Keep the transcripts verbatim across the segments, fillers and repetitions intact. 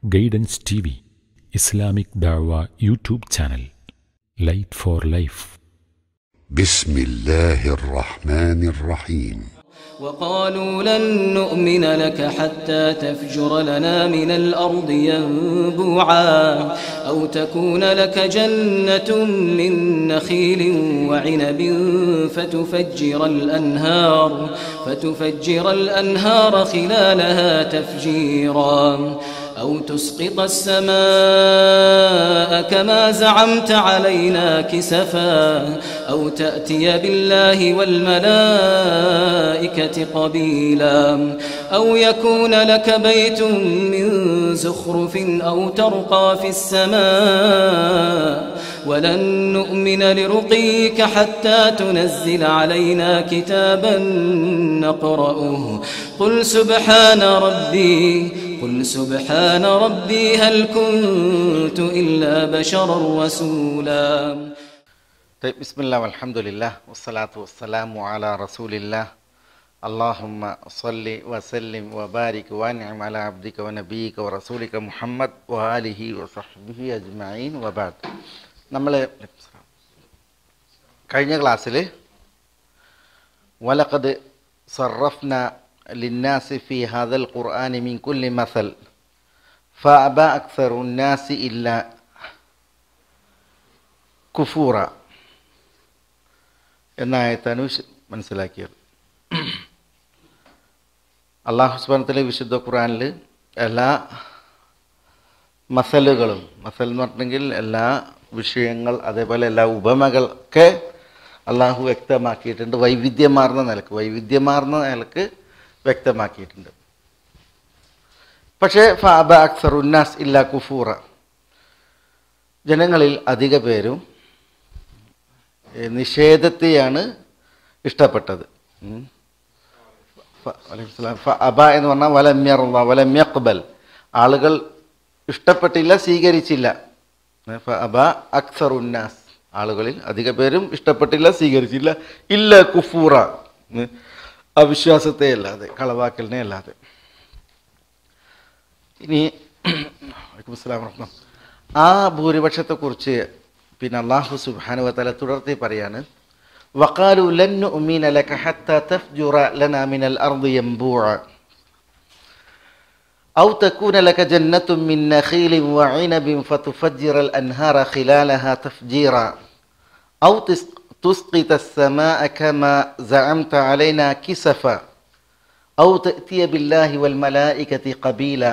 Guidance TV വി ഇസ്ലാമിക് ദഅവ YouTube channel. Light for life. ബിസ്മില്ലാഹിർ റഹ്മാനിർ റഹീം. وقالوا لن نؤمن لك حتى تفجر لنا من الأرض ينبوعا أو تكون لك جنة من نخيل وعنب فتفجر الأنهار فتفجر الأنهار خلالها تفجيرا أو تسقط السماء كما زعمت علينا كسفا أو تأتي بالله والملائكة قبيلا أو يكون لك بيت من زخرف أو ترقى في السماء ولن نؤمن لرقيك حتى تنزل علينا كتابا نقرأه قل سبحان ربي قل سبحان ربي هل كنت إلا بشرا رسولا. طيب بسم الله والحمد لله والصلاة والسلام على رسول الله. اللهم صل وسلم وبارك وانعم على عبدك ونبيك ورسولك محمد وآله وصحبه أجمعين وبعد. നമ്മൾ കഴിഞ്ഞ ക്ലാസ്സിൽ വലഖദ് സർറഫ്ന ലിന്നാസി ഫി ഹാദൽ ഖുർആനി മിൻ കുല്ലി മസൽ ഫഅബ അക്സറു നാസി ഇല്ലാ കുഫൂറ എന്ന ആയത്താണ് മനസ്സിലാക്കിയത്. അല്ലാഹു സുബ്ഹാനഹു വ തആല വിശുദ്ധ ഖുർആനിൽ എല്ലാ മസലുകളും, മസൽ എന്ന് പറഞ്ഞെങ്കിൽ എല്ലാ വിഷയങ്ങൾ, അതേപോലെ എല്ലാ ഉപമകളൊക്കെ അള്ളാഹു വ്യക്തമാക്കിയിട്ടുണ്ട്. വൈവിധ്യമാർന്ന നിലക്ക് വൈവിധ്യമാർന്ന നിലക്ക് വ്യക്തമാക്കിയിട്ടുണ്ട്. പക്ഷേ ഫഅബ അക്സറുന്നാസ് ഇല്ലാ കുഫൂറ, ജനങ്ങളിൽ അധിക പേരും നിഷേധത്തെയാണ് ഇഷ്ടപ്പെട്ടത്. ഫഅബ എന്ന് പറഞ്ഞാൽ വലം യർള വലം യഖ്ബൽ, ആളുകൾ ഇഷ്ടപ്പെട്ടില്ല, സ്വീകരിച്ചില്ല. ഫഅബ അക്സറുന്നാസ്, ആളുകളിൽ അധിക പേരും ഇഷ്ടപ്പെട്ടില്ല, സ്വീകരിച്ചില്ല. ഇല്ല കുഫൂറ, അവിശ്വാസത്തെ അല്ലാതെ, കളവാക്കലിനെ അല്ലാതെ. ഇനി ആ ഭൂരിപക്ഷത്തെക്കുറിച്ച് പിന്നെ അല്ലാഹു സുബ്ഹാനഹു വ തആല തുടർത്തി പറയാണ്. വഖാലു ലൻ നുഅ്മിന ലക ഹത്താ തഫ്ജുറ ലനാ മിനൽ അർദി യംബൂഅ أو تكون لك جنة من نخيل وعنب فتفجر الأنهار خلالها تفجيرا أو تسقط السماء كما زعمت علينا كسفا أو تأتي بالله والملائكة قبيلا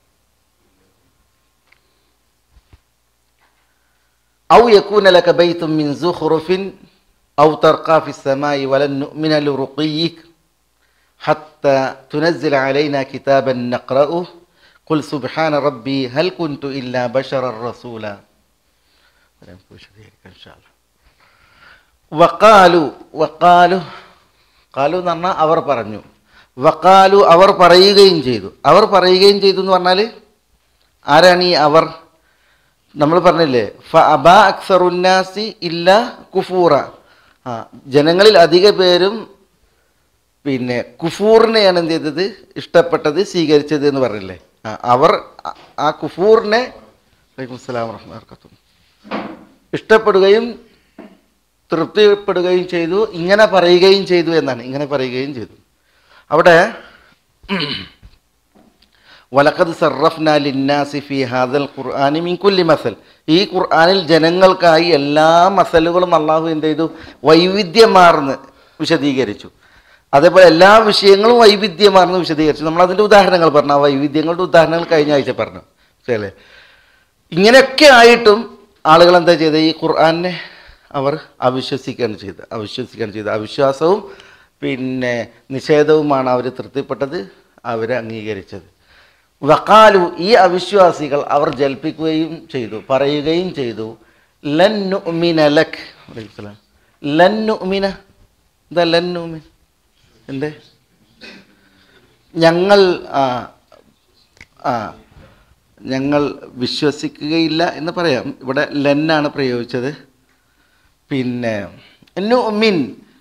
أو يكون لك بيت من زخرف أو ترقى في السماء ولن نؤمن لرقيك حتى تنزل علينا كتابا نقرأه قل سبحان ربي هل كنت إلا بشرا رسولا. വഖാലു വഖാലു ഖാലു എന്ന് പറഞ്ഞാൽ അവർ പറഞ്ഞു. വഖാലു അവർ പറയുകയും ചെയ്തു. അവർ പറയുകയും ചെയ്തു എന്ന് പറഞ്ഞാൽ ആരാണ് ഈ അവർ? നമ്മൾ പറഞ്ഞില്ലേ ഫഅബ അക്സറുന്നാസി ഇല്ലാ കുഫൂറ, ആ ജനങ്ങളിൽ അധിക പേരും പിന്നെ കുഫൂറിനെയാണ് എന്ത് ചെയ്തത്, ഇഷ്ടപ്പെട്ടത്, സ്വീകരിച്ചത് എന്ന് പറഞ്ഞില്ലേ. ആ അവർ ആ കുഫൂറിനെ വലൈക്കും സ്സലാം വറഹ്മത്തുള്ളാഹി ഇഷ്ടപ്പെടുകയും തൃപ്തിപ്പെടുകയും ചെയ്തു, ഇങ്ങനെ പറയുകയും ചെയ്തു എന്നാണ്. ഇങ്ങനെ പറയുകയും ചെയ്തു. അവിടെ വലഖദ് സർറഫ്നാ ലിന്നാസി ഫീ ഹാദൽ ഖുർആനി മിൻ കുല്ലി മസൽ, ഈ ഖുർആനിൽ ജനങ്ങൾക്കായി എല്ലാ മസലുകളും അള്ളാഹു എന്ത് ചെയ്തു, വൈവിധ്യമാർന്ന് വിശദീകരിച്ചു. അതേപോലെ എല്ലാ വിഷയങ്ങളും വൈവിധ്യമാർന്ന് വിശദീകരിച്ചു. നമ്മളതിൻ്റെ ഉദാഹരണങ്ങൾ പറഞ്ഞു. ആ വൈവിധ്യങ്ങളുടെ ഉദാഹരണങ്ങൾ കഴിഞ്ഞ ആഴ്ച പറഞ്ഞു ശരിയല്ലേ. ഇങ്ങനെയൊക്കെ ആയിട്ടും ആളുകൾ എന്താ ചെയ്തത്, ഈ ഖുർആനെ അവർ അവിശ്വസിക്കുകയാണ് ചെയ്തത്. അവിശ്വസിക്കുകയാണ് ചെയ്തത്. അവിശ്വാസവും പിന്നെ നിഷേധവുമാണ് അവർ തൃപ്തിപ്പെട്ടത്, അവരെ അംഗീകരിച്ചത്. വഖാലു, ഈ അവിശ്വാസികൾ അവർ ജൽപ്പിക്കുകയും ചെയ്തു, പറയുകയും ചെയ്തു. ലൻ നുഅ്മിന ലക്, ലൻ നുഅ്മിന, എന്താ ലൻ നുഅ്മിൻ, എന്തേ ഞങ്ങൾ ആ ആ ഞങ്ങൾ വിശ്വസിക്കുകയില്ല എന്ന് പറയാം. ഇവിടെ ലെന്നാണ് പ്രയോഗിച്ചത്. പിന്നെ നുഅ്മിൻ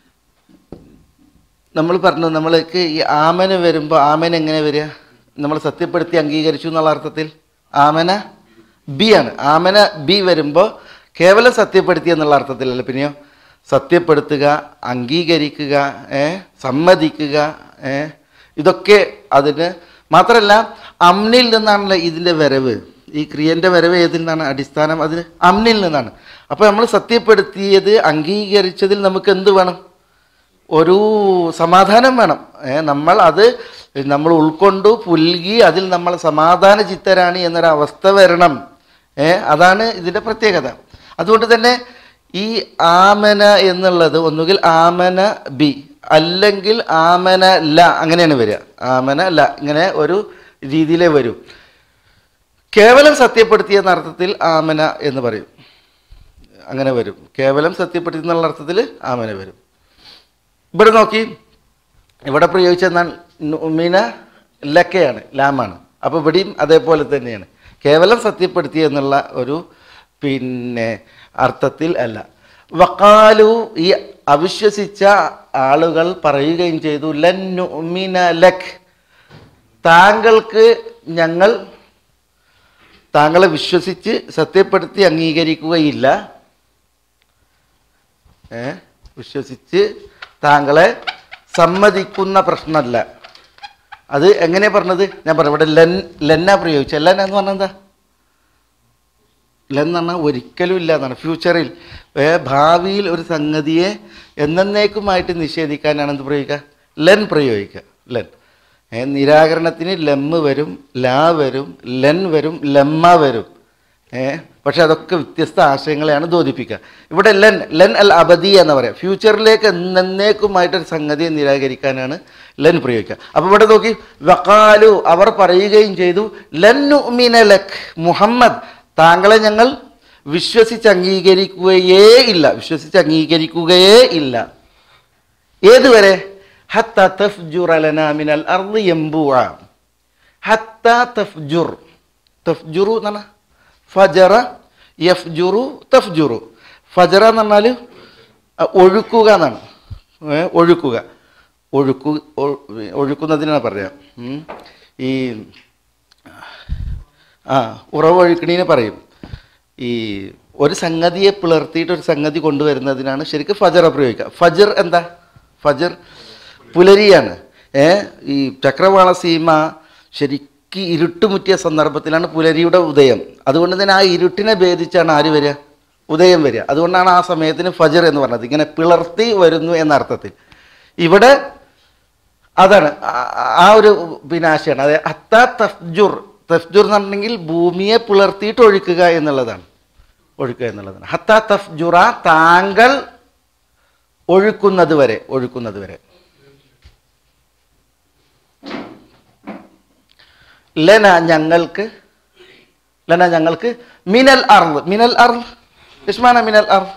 നമ്മൾ പറഞ്ഞു, നമ്മൾക്ക് ഈ ആമന വരുമ്പോൾ ആമൻ എങ്ങനെ വരിക, നമ്മൾ സത്യപ്പെടുത്തി അംഗീകരിച്ചു എന്നുള്ള അർത്ഥത്തിൽ ആമന ബി ആണ്. ആമന ബി വരുമ്പോൾ കേവലം സത്യപ്പെടുത്തി എന്നുള്ള അർത്ഥത്തിലല്ല, പിന്നെയോ സത്യപ്പെടുത്തുക, അംഗീകരിക്കുക, ഏ സമ്മതിക്കുക, ഏ ഇതൊക്കെ അതിന് മാത്രമല്ല. അമ്നിൽ നിന്നാണല്ലോ ഇതിൻ്റെ വരവ്. ഈ ക്രിയൻ്റെ വരവ് ഏതിൽ നിന്നാണ്? അടിസ്ഥാനം അതിന് അമ്നിൽ നിന്നാണ്. അപ്പോൾ നമ്മൾ സത്യപ്പെടുത്തിയത് അംഗീകരിച്ചതിൽ നമുക്ക് എന്ത് വേണം? ഒരു സമാധാനം വേണം. ഏ നമ്മൾ അത് നമ്മൾ ഉൾക്കൊണ്ടു പുൽകി അതിൽ നമ്മൾ സമാധാന ചിത്തരാണ് എന്നൊരവസ്ഥ വരണം. ഏ അതാണ് ഇതിൻ്റെ പ്രത്യേകത. അതുകൊണ്ട് തന്നെ ഈ ആമന എന്നുള്ളത് ഒന്നുകിൽ ആമന ബി അല്ലെങ്കിൽ ആമന ല, അങ്ങനെയാണ് വരിക. ആമന ല ഇങ്ങനെ ഒരു രീതിയിലേ വരും. കേവലം സത്യപ്പെടുത്തിയ എന്ന അർത്ഥത്തിൽ ആമന എന്ന് പറയും, അങ്ങനെ വരും. കേവലം സത്യപ്പെടുത്തി എന്നുള്ള അർത്ഥത്തിൽ ആമന വരും. ഇവിടെ നോക്കി, ഇവിടെ പ്രയോഗിച്ച നുമിന ലക്കയാണ്, ലാമാണ്. അപ്പോൾ ഇവിടെയും അതേപോലെ തന്നെയാണ്. കേവലം സത്യപ്പെടുത്തി എന്നുള്ള ഒരു പിന്നെ അർത്ഥത്തിൽ അല്ല. വഖാലു, ഈ അവിശ്വസിച്ച ആളുകൾ പറയുകയും ചെയ്തു, ലൻ നുമിന ലക്, താങ്കൾക്ക് ഞങ്ങൾ താങ്കളെ വിശ്വസിച്ച് സത്യപ്പെടുത്തി അംഗീകരിക്കുകയില്ല. ഏ വിശ്വസിച്ച് താങ്കളെ സമ്മതിക്കുന്ന പ്രശ്നമല്ല. അത് എങ്ങനെയാണ് പറഞ്ഞത്? ഞാൻ പറഞ്ഞു, ഇവിടെ ലെൻ ലെന്നാ പ്രയോഗിച്ച. ലെൻ എന്ന് പറഞ്ഞാൽ എന്താ? ലെൻ എന്ന് പറഞ്ഞാൽ ഒരിക്കലും ഇല്ല എന്നാണ്. ഫ്യൂച്ചറിൽ ഭാവിയിൽ ഒരു സംഗതിയെ എന്നേക്കുമായിട്ട് നിഷേധിക്കാനാണ് എന്ത് പ്രയോഗിക്കുക? ലെൻ പ്രയോഗിക്കുക. ലെൻ നിരാകരണത്തിന് ലമ്മ് വരും, ലാ വരും, ലെൻ വരും, ലമ്മ വരും. ഏ പക്ഷെ അതൊക്കെ വ്യത്യസ്ത ആശയങ്ങളെയാണ് ബോധിപ്പിക്കുക. ഇവിടെ ലെൻ ലെൻ അൽ അബദി എന്ന് പറയാം. ഫ്യൂച്ചറിലേക്ക് എന്നേക്കുമായിട്ടൊരു സംഗതിയെ നിരാകരിക്കാനാണ് ലെൻ പ്രയോഗിക്കുക. അപ്പോൾ ഇവിടെ നോക്കി, വഖാലു, അവർ പറയുകയും ചെയ്തു, ലൻ നുഅ്മിന ലക്, മുഹമ്മദ് താങ്കളെ ഞങ്ങൾ വിശ്വസിച്ച് അംഗീകരിക്കുകയേ ഇല്ല, വിശ്വസിച്ച് അംഗീകരിക്കുകയേ ഇല്ല. ഏതുവരെ? ഹത്ത തഫ്ജുറ ലനാ മിനൽ അർളി യംബുഅ. ഹത്ത തഫ്ജുർ, തഫ്ജുറു എന്ന് പറഞ്ഞാൽ ഫജറ യഫ്ജുറു തഫ്ജുറു. ഫജറ എന്ന് പറഞ്ഞാൽ ഒഴുക്കുക എന്നാണ്. ഒഴുക്കുക, ഒഴുക്കു ഒഴുക്കുന്നതിനാണ് പറയാം. ഈ ആ ഉറവൊഴുക്കണീനെ പറയും. ഈ ഒരു സംഗതിയെ പിളർത്തിയിട്ട് ഒരു സംഗതി കൊണ്ടുവരുന്നതിനാണ് ശരിക്കും ഫജറ പ്രയോഗിക്കുക. ഫജർ എന്താ? ഫജർ പുലരിയാണ്. ഏ ഈ ചക്രവാള സീമ ശരിക്കും ഇരുട്ടുമുറ്റിയ സന്ദർഭത്തിലാണ് പുലരിയുടെ ഉദയം. അതുകൊണ്ട് തന്നെ ആ ഇരുട്ടിനെ ഭേദിച്ചാണ് ആര് വരിക? ഉദയം വരിക. അതുകൊണ്ടാണ് ആ സമയത്തിന് ഫജർ എന്ന് പറഞ്ഞത്. ഇങ്ങനെ പിളർത്തി വരുന്നു എന്ന അർത്ഥത്തിൽ. ഇവിടെ അതാണ് ആ ഒരു പിന്നെ ആശയമാണ്. അതായത് ഹത്ത തഫ്ജുർ, തഫ്ജുർ എന്ന് പറഞ്ഞിട്ടുണ്ടെങ്കിൽ ഭൂമിയെ പിളർത്തിയിട്ട് ഒഴുക്കുക എന്നുള്ളതാണ്. ഒഴുക്കുക എന്നുള്ളതാണ്. ഹത്ത തഫ്ജുറ, താങ്കൾ ഒഴുക്കുന്നത് വരെ, ഒഴുക്കുന്നത് വരെ. ലന ഞങ്ങൾക്ക്, ലന ഞങ്ങൾക്ക്, മിനൽ അർള്, മിനൽ അർള് ഇഷ്മാന മിനൽ അർള്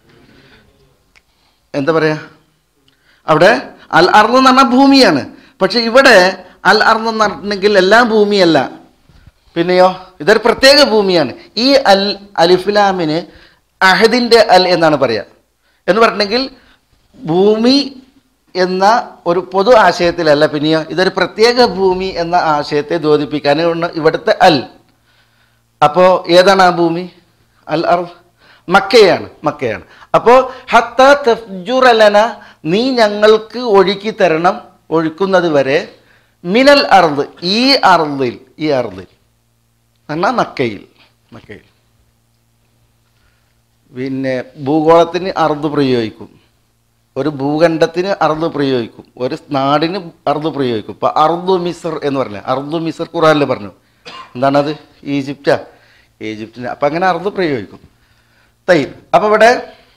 എന്താ പറയാ? അവിടെ അൽ അർള് എന്ന് പറഞ്ഞാൽ ഭൂമിയാണ്. പക്ഷെ ഇവിടെ അൽ അർള് എന്ന് പറഞ്ഞിട്ടുണ്ടെങ്കിൽ എല്ലാം ഭൂമിയല്ല, പിന്നെയോ ഇതൊരു പ്രത്യേക ഭൂമിയാണ്. ഈ അൽ അലിഫ്ലാമിന് അഹദിൻ്റെ അൽ എന്നാണ് പറയുക. എന്ന് പറഞ്ഞിട്ടുണ്ടെങ്കിൽ ഭൂമി എന്ന ഒരു പൊതു ആശയത്തിലല്ല, പിന്നെയോ ഇതൊരു പ്രത്യേക ഭൂമി എന്ന ആശയത്തെ ദ്യോതിപ്പിക്കാനാണ് ഇവിടുത്തെ അൽ. അപ്പോൾ ഏതാണ് ആ ഭൂമി? അൽ അർള് മക്കയാണ്, മക്കയാണ്. അപ്പോൾ ഹത്ത തഫ്ജുറ ലന, നീ ഞങ്ങൾക്ക് ഒഴുക്കി തരണം, ഒഴുക്കുന്നത് വരെ, മിനൽ അർള്, ഈ അർളിൽ, ഈ അർളിൽ എന്നാൽ മക്കയിൽ, മക്കയിൽ. പിന്നെ ഭൂഗോളത്തിന് അർള് പ്രയോഗിക്കും, ഒരു ഭൂഖണ്ഡത്തിന് അർള് പ്രയോഗിക്കും, ഒരു നാടിന് അർള് പ്രയോഗിക്കും. ഇപ്പം അർളു മിസർ എന്ന് പറഞ്ഞില്ലേ? അർളു മിസർ ഖുറാനിൽ പറഞ്ഞു. എന്താണത്? ഈജിപ്റ്റാ, ഈജിപ്റ്റിന്. അപ്പം അങ്ങനെ അർള് പ്രയോഗിക്കും. തൈ അപ്പം ഇവിടെ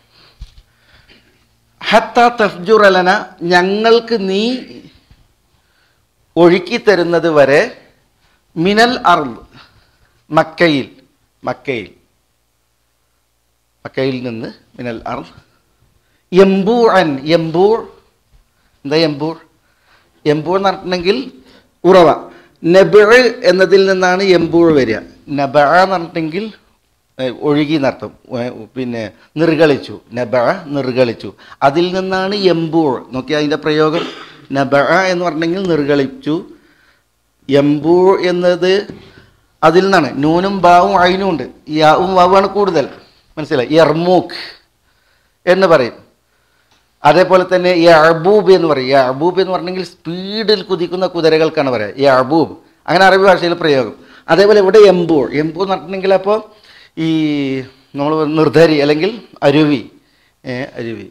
ഹത്ത തഫ്ജുറ ലന, ഞങ്ങൾക്ക് നീ ഒഴുക്കി തരുന്നത് വരെ, മിനൽ അർള്, മക്കയിൽ, മക്കയിൽ, മക്കയിൽ നിന്ന്, മിനൽ അർള് യംബൂഅൻ, യംബൂർ എന്താ? യംബൂർ, യംബൂർ എന്ന് പറഞ്ഞിട്ടുണ്ടെങ്കിൽ ഉറവ. നബഅ എന്നതിൽ നിന്നാണ് യംബൂർ വരിക. നബഅ എന്ന് പറഞ്ഞിട്ടുണ്ടെങ്കിൽ ഒഴുകി എന്നർത്ഥം, പിന്നെ നിർഗളിച്ചു. നബഅ നിർഗളിച്ചു, അതിൽ നിന്നാണ് യംബൂർ. നോക്കി അതിൻ്റെ പ്രയോഗം. നബഅ എന്ന് പറഞ്ഞിട്ടുണ്ടെങ്കിൽ നിർഗളിച്ചു, യംബൂർ എന്നത് അതിൽ നിന്നാണ്. നൂനും ബാവും അയിനും ഉണ്ട്, യാവും വാവാണ് കൂടുതൽ. മനസ്സിലായി? യർമൂക്ക് എന്ന് പറയും. അതേപോലെ തന്നെ യഅബൂബ് എന്ന് പറയും. യഅബൂബ് എന്ന് പറഞ്ഞെങ്കിൽ സ്പീഡിൽ കുതിക്കുന്ന കുതിരകൾക്കാണ് പറയുക യഅബൂബ്. അങ്ങനെ അറബി ഭാഷയിൽ പ്രയോഗം. അതേപോലെ ഇവിടെ എംബൂ. എംബൂ എന്ന് പറഞ്ഞിട്ടുണ്ടെങ്കിൽ അപ്പോൾ ഈ നമ്മൾ നിർദ്ധരി അല്ലെങ്കിൽ അരുവി, അരുവി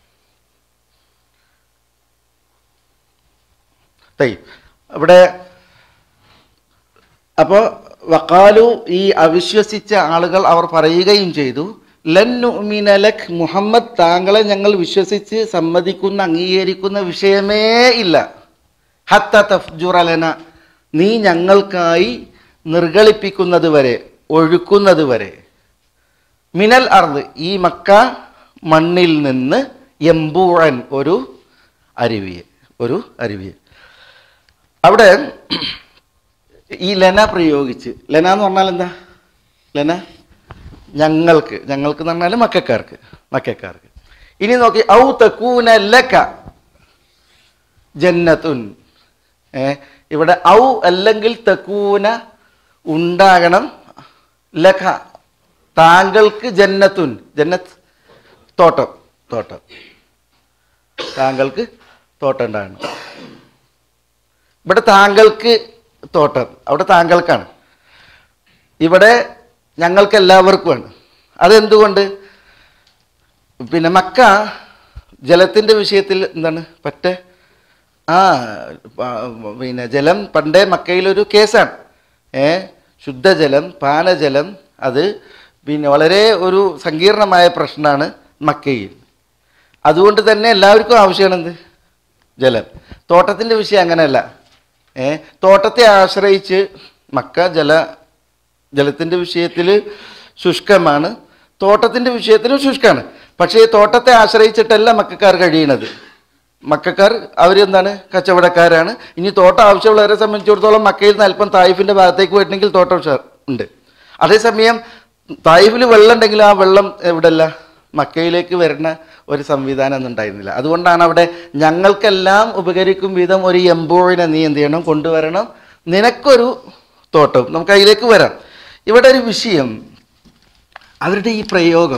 തൈ ഇവിടെ. അപ്പോൾ വഖാലു, ഈ അവിശ്വസിച്ച ആളുകൾ അവർ പറയുകയും ചെയ്തു, ലൻ നുഅ്മിന ലക്, മുഹമ്മദ് താങ്കളെ ഞങ്ങൾ വിശ്വസിച്ച് സമ്മതിക്കുന്ന അംഗീകരിക്കുന്ന വിഷയമേ ഇല്ല, ഹത്ത തഫ്ജുറ ലന, നീ ഞങ്ങൾക്കായി നിർഗളിപ്പിക്കുന്നത് വരെ, ഒഴുക്കുന്നത് വരെ, മിനൽ അർദ്, ഈ മക്ക മണ്ണിൽ നിന്ന്, യംബൂഅൻ, ഒരു അരുവിയെ, ഒരു അരുവിയെ. അവിടെ ഈ ലന പ്രയോഗിച്ച്, ലന എന്ന് പറഞ്ഞാൽ എന്താ? ലന ഞങ്ങൾക്ക്, ഞങ്ങൾക്ക് എന്ന് പറഞ്ഞാൽ മക്കാർക്ക്, മക്കാർക്ക്. ഇനി നോക്കി, ഔ തകൂന ലക ജന്നത്തുൻ. ഏ ഇവിടെ ഔ അല്ലെങ്കിൽ തകൂന ഉണ്ടാകണം, ലക താങ്കൾക്ക്, ജന്നത്തുൻ, ജന്നത്ത് തോട്ടം, തോട്ടം, താങ്കൾക്ക് തോട്ടം ഉണ്ടാകണം. ഇവിടെ താങ്കൾക്ക് തോട്ടം, അവിടെ താങ്കൾക്കാണ്, ഇവിടെ ഞങ്ങൾക്ക് എല്ലാവർക്കുമാണ്. അതെന്തുകൊണ്ട്? പിന്നെ മക്ക ജലത്തിൻ്റെ വിഷയത്തിൽ എന്താണ് പറ്റേ ആ പിന്നെ ജലം പണ്ടേ മക്കയിലൊരു കേസാണ്. ഏ ശുദ്ധജലം, പാനജലം, അത് പിന്നെ വളരെ ഒരു സങ്കീർണമായ പ്രശ്നമാണ് മക്കയിൽ. അതുകൊണ്ട് തന്നെ എല്ലാവർക്കും ആവശ്യമാണ് എന്ത്? ജലം. തോട്ടത്തിൻ്റെ വിഷയം അങ്ങനെയല്ല. ഏ തോട്ടത്തെ ആശ്രയിച്ച് മക്ക ജല ജലത്തിൻ്റെ വിഷയത്തിൽ ശുഷ്കമാണ്, തോട്ടത്തിൻ്റെ വിഷയത്തിലും ശുഷ്കമാണ്. പക്ഷേ ഈ തോട്ടത്തെ ആശ്രയിച്ചിട്ടല്ല മക്കാർ കഴിയണത്. മക്കാർ അവരെന്താണ്? കച്ചവടക്കാരാണ്. ഇനി തോട്ടം ആവശ്യമുള്ളവരെ സംബന്ധിച്ചിടത്തോളം മക്കയിൽ നിന്ന് അല്പം തായിഫിൻ്റെ ഭാഗത്തേക്ക് പോയിട്ടുണ്ടെങ്കിൽ തോട്ടം ഉണ്ട്. അതേസമയം തായിഫിൽ വെള്ളം ഉണ്ടെങ്കിൽ ആ വെള്ളം എവിടെയല്ല, മക്കയിലേക്ക് വരുന്ന ഒരു സംവിധാനം ഒന്നും ഉണ്ടായിരുന്നില്ല. അതുകൊണ്ടാണ് അവിടെ ഞങ്ങൾക്കെല്ലാം ഉപകരിക്കും വിധം ഒരു എംബോയിനെ നീ എന്ത് ചെയ്യണം? കൊണ്ടുവരണം, നിനക്കൊരു തോട്ടം. നമുക്ക് അതിലേക്ക് വരാം. ഇവിടെ ഒരു വിഷയം, അവരുടെ ഈ പ്രയോഗം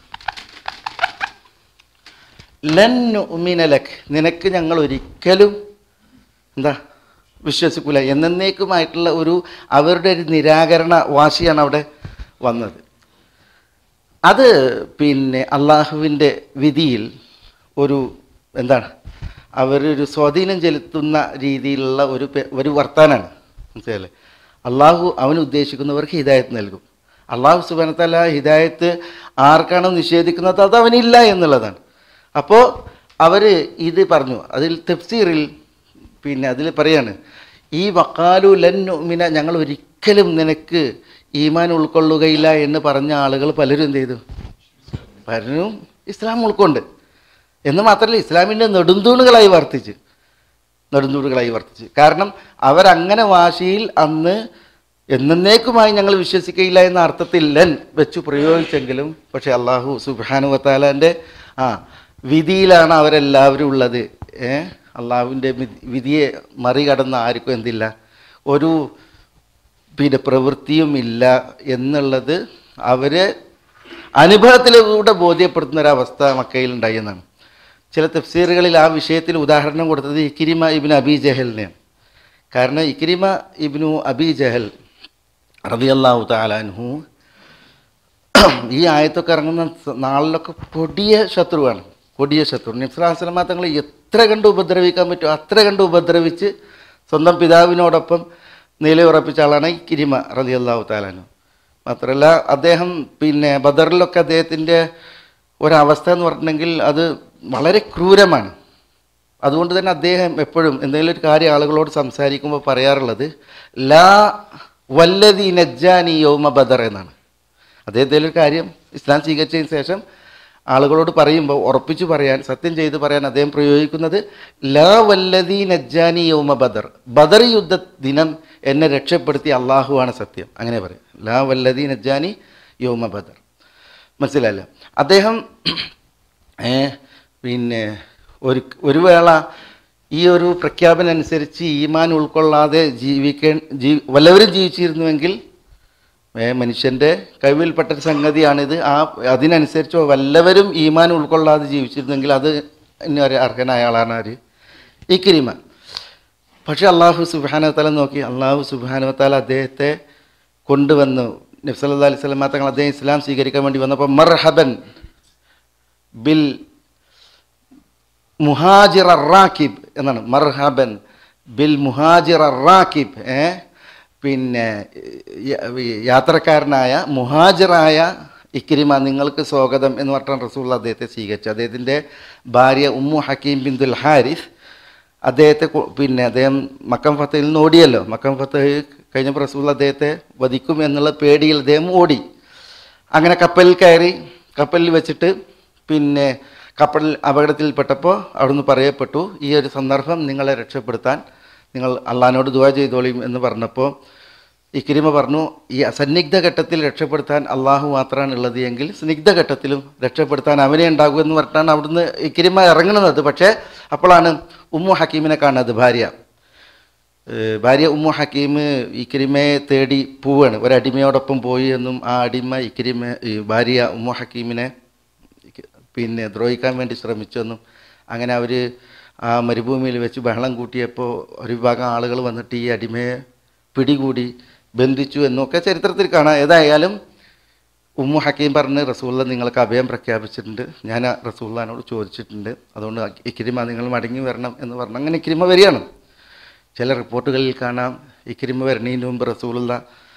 ലൻ നുഅ്മിന ലക്, നിനക്ക് ഞങ്ങൾ ഒരിക്കലും എന്താ വിശ്വസിക്കൂല, എന്നേക്കുമായിട്ടുള്ള ഒരു അവരുടെ ഒരു നിരാകരണ വാശിയാണ് അവിടെ വന്നത്. അത് പിന്നെ അള്ളാഹുവിൻ്റെ വിധിയിൽ ഒരു എന്താണ് അവരൊരു സ്വാധീനം ചെലുത്തുന്ന രീതിയിലുള്ള ഒരു ഒരു വർത്താനാണ്. മനസ്സിലല്ലേ? അള്ളാഹു അവൻ ഉദ്ദേശിക്കുന്നവർക്ക് ഹിദായത്ത് നൽകും. അള്ളാഹു സുബ്ഹാനഹു വ തആല ഹിദായത്ത് ആർക്കാണോ നിഷേധിക്കുന്നത് അത് അവനില്ല എന്നുള്ളതാണ്. അപ്പോൾ അവർ ഇത് പറഞ്ഞു. അതിൽ തഫ്സീറിൽ പിന്നെ അതിൽ പറയാണ്, ഈ വഖാലു ലൻ നുഅ്മിന, ഞങ്ങൾ ഒരിക്കലും നിനക്ക് ഈമാൻ ഉൾക്കൊള്ളുകയില്ല എന്ന് പറഞ്ഞ ആളുകൾ പലരും എന്ത് ചെയ്തു? പലരും ഇസ്ലാം ഉൾക്കൊണ്ട്. എന്ന് മാത്രമല്ല, ഇസ്ലാമിൻ്റെ നെടുന്തൂണുകളായി വർത്തിച്ച് നെടുന്തൂണുകളായി വർത്തിച്ച് കാരണം അവരങ്ങനെ വാശിയിൽ അന്ന് എന്നേക്കുമായി ഞങ്ങൾ വിശ്വസിക്കുകയില്ല എന്ന അർത്ഥത്തിൽ ലൻ വെച്ച് പ്രയോഗിച്ചെങ്കിലും, പക്ഷേ അള്ളാഹു സുബ്ഹാനഹു വ തആലാൻ്റെ ആ വിധിയിലാണ് അവരെല്ലാവരും ഉള്ളത്. ഏ അള്ളാഹുവിൻ്റെ വിധിയെ മറികടന്ന് ആർക്കും എന്തില്ല, ഒരു പിന്നെ പ്രവൃത്തിയും ഇല്ല എന്നുള്ളത് അവരെ അനുഭവത്തിലൂടെ ബോധ്യപ്പെടുത്തുന്ന ഒരവസ്ഥ മക്കയിൽ ഉണ്ടായി എന്നാണ്. ചില തഫ്സീറുകളിൽ ആ വിഷയത്തിൽ ഉദാഹരണം കൊടുത്തത് ഇക്രിമ ഇബ്നു അബി ജഹലിനെയാണ്. കാരണം ഇക്രിമ ഇബ്നു അബി ജഹൽ റളിയല്ലാഹു തആല അൻഹു ഈ ആയത്തൊക്കെ ഇറങ്ങുന്ന നാളിലൊക്കെ കൊടിയ ശത്രുവാണ്, കൊടിയ ശത്രു. നബി സല്ലല്ലാഹു അലൈഹി വസല്ലം തങ്ങളെ എത്ര കണ്ട് ഉപദ്രവിക്കാൻ പറ്റുമോ അത്ര കണ്ട് ഉപദ്രവിച്ച് സ്വന്തം പിതാവിനോടൊപ്പം നിലയുറപ്പിച്ച ആളാണ് ഇക്രിമ റളിയല്ലാഹു തആല അൻഹു. മാത്രമല്ല അദ്ദേഹം പിന്നെ ബദറിലൊക്കെ അദ്ദേഹത്തിൻ്റെ ഒരവസ്ഥ എന്ന് പറഞ്ഞിട്ടുണ്ടെങ്കിൽ അത് വളരെ ക്രൂരമാണ്. അതുകൊണ്ട് തന്നെ അദ്ദേഹം എപ്പോഴും എന്തെങ്കിലും ഒരു കാര്യം ആളുകളോട് സംസാരിക്കുമ്പോൾ പറയാറുള്ളത് ലാ വല്ലദി നജ്ജാനി യൗമ ബദർ എന്നാണ്. അദ്ദേഹത്തിൻ്റെ ഒരു കാര്യം ഇസ്ലാം സ്വീകരിച്ചതിന് ശേഷം ആളുകളോട് പറയുമ്പോൾ ഉറപ്പിച്ചു പറയാൻ, സത്യം ചെയ്ത് പറയാൻ അദ്ദേഹം പ്രയോഗിക്കുന്നത് ലാ വല്ലദി നജ്ജാനി യൗമ ബദർ, ബദർ യുദ്ധ ദിനം എന്നെ രക്ഷപ്പെടുത്തിയ അള്ളാഹുവാണ് സത്യം. അങ്ങനെ പറയും, ലാ വല്ലദി നജ്ജാനി യൗമ ബദർ. മനസ്സിലായില്ല? അദ്ദേഹം പിന്നെ ഒരു ഒരു വേള ഈ ഒരു പ്രഖ്യാപനം അനുസരിച്ച് ഈമാൻ ഉൾക്കൊള്ളാതെ ജീവിക്കേ ജീ വല്ലവരും ജീവിച്ചിരുന്നുവെങ്കിൽ മനുഷ്യൻ്റെ കഴിവിൽപ്പെട്ടൊരു സംഗതിയാണിത്. ആ അതിനനുസരിച്ച് വല്ലവരും ഈമാൻ ഉൾക്കൊള്ളാതെ ജീവിച്ചിരുന്നെങ്കിൽ അത് ഇനി ഒരു അർഹനായ ആളാണ് ആര്? ഇക്രിമ. പക്ഷേ അള്ളാഹു സുബ്ഹാനഹു വ തആല നോക്കി, അള്ളാഹു സുബ്ഹാനഹു വ തആല അദ്ദേഹത്തെ കൊണ്ടുവന്നു. നബി സല്ലല്ലാഹു അലൈഹി വസല്ലം തങ്ങൾ അദ്ദേഹം ഇസ്ലാം സ്വീകരിക്കാൻ വേണ്ടി വന്നപ്പോൾ മർഹബൻ ബിൽ മുഹാജിർ റാക്കിബ് എന്നാണ്. മർഹബൻ ബിൽ മുഹാജിർ റാക്കിബ്, ഏ പിന്നെ യാത്രക്കാരനായ മുഹാജിറായ ഇക്രിമ, നിങ്ങൾക്ക് സ്വാഗതം എന്ന് പറഞ്ഞാൽ റസൂൽ അദ്ദേഹത്തെ സ്വീകരിച്ചു. അദ്ദേഹത്തിൻ്റെ ഭാര്യ ഉമ്മു ഹക്കീം ബിന്തുൽ ഹാരിസ് അദ്ദേഹത്തെ പിന്നെ അദ്ദേഹം മക്കം ഫത്തഹിൽ നിന്ന് ഓടിയല്ലോ. മക്കം ഫത്തഹ് കഴിഞ്ഞപ്പോൾ റസൂൽ അദ്ദേഹത്തെ വധിക്കും എന്നുള്ള പേടിയിൽ അദ്ദേഹം ഓടി. അങ്ങനെ കപ്പലിൽ കയറി. കപ്പലിൽ വെച്ചിട്ട് പിന്നെ കപ്പലിൽ അപകടത്തിൽപ്പെട്ടപ്പോൾ അവിടുന്ന് പറയപ്പെട്ടു, ഈ ഒരു സന്ദർഭം നിങ്ങളെ രക്ഷപ്പെടുത്താൻ നിങ്ങൾ അള്ളാഹിനോട് ദുആ ചെയ്തോളിയും എന്ന് പറഞ്ഞപ്പോൾ ഇക്രിമ പറഞ്ഞു, ഈ സന്നിഗ്ധ ഘട്ടത്തിൽ രക്ഷപ്പെടുത്താൻ അള്ളാഹു മാത്രമാണ് ഉള്ളത് എങ്കിൽ സ്നിഗ്ധഘട്ടത്തിലും രക്ഷപ്പെടുത്താൻ അവനെ ഉണ്ടാകൂ എന്ന് പറഞ്ഞിട്ടാണ് അവിടുന്ന് ഇക്രിമ ഇറങ്ങുന്നത്. പക്ഷേ അപ്പോഴാണ് ഉമ്മു ഹക്കീമിനെ കാണുന്നത്. ഭാര്യ ഭാര്യ ഉമ്മു ഹക്കീം ഇക്രിമയെ തേടി പോവാണ്. ഒരടിമയോടൊപ്പം പോയി എന്നും ആ അടിമ ഇക്രിമ ഭാര്യ ഉമ്മു ഹക്കീമിനെ പിന്നെ ദ്രോഹിക്കാൻ വേണ്ടി ശ്രമിച്ചെന്നും അങ്ങനെ അവർ ആ മരുഭൂമിയിൽ വെച്ച് ബഹളം കൂട്ടിയപ്പോൾ ഒരു വിഭാഗം ആളുകൾ വന്നിട്ട് ഈ അടിമയെ പിടികൂടി ബന്ധിച്ചു എന്നൊക്കെ ചരിത്രത്തിൽ കാണാം. ഏതായാലും ഉമ്മു ഹക്കീം പറഞ്ഞ് റസൂള്ള നിങ്ങൾക്ക് അഭയം പ്രഖ്യാപിച്ചിട്ടുണ്ട്, ഞാൻ റസൂള്ളാനോട് ചോദിച്ചിട്ടുണ്ട്, അതുകൊണ്ട് ഇക്രിമ നിങ്ങൾ മടങ്ങി വരണം എന്ന് പറഞ്ഞു. അങ്ങനെ ഇക്രിമ വരികയാണ്. ചില റിപ്പോർട്ടുകളിൽ കാണാം ഇക്രിമ വരണീൻ്റെ മുമ്പ് റസൂലുള്ള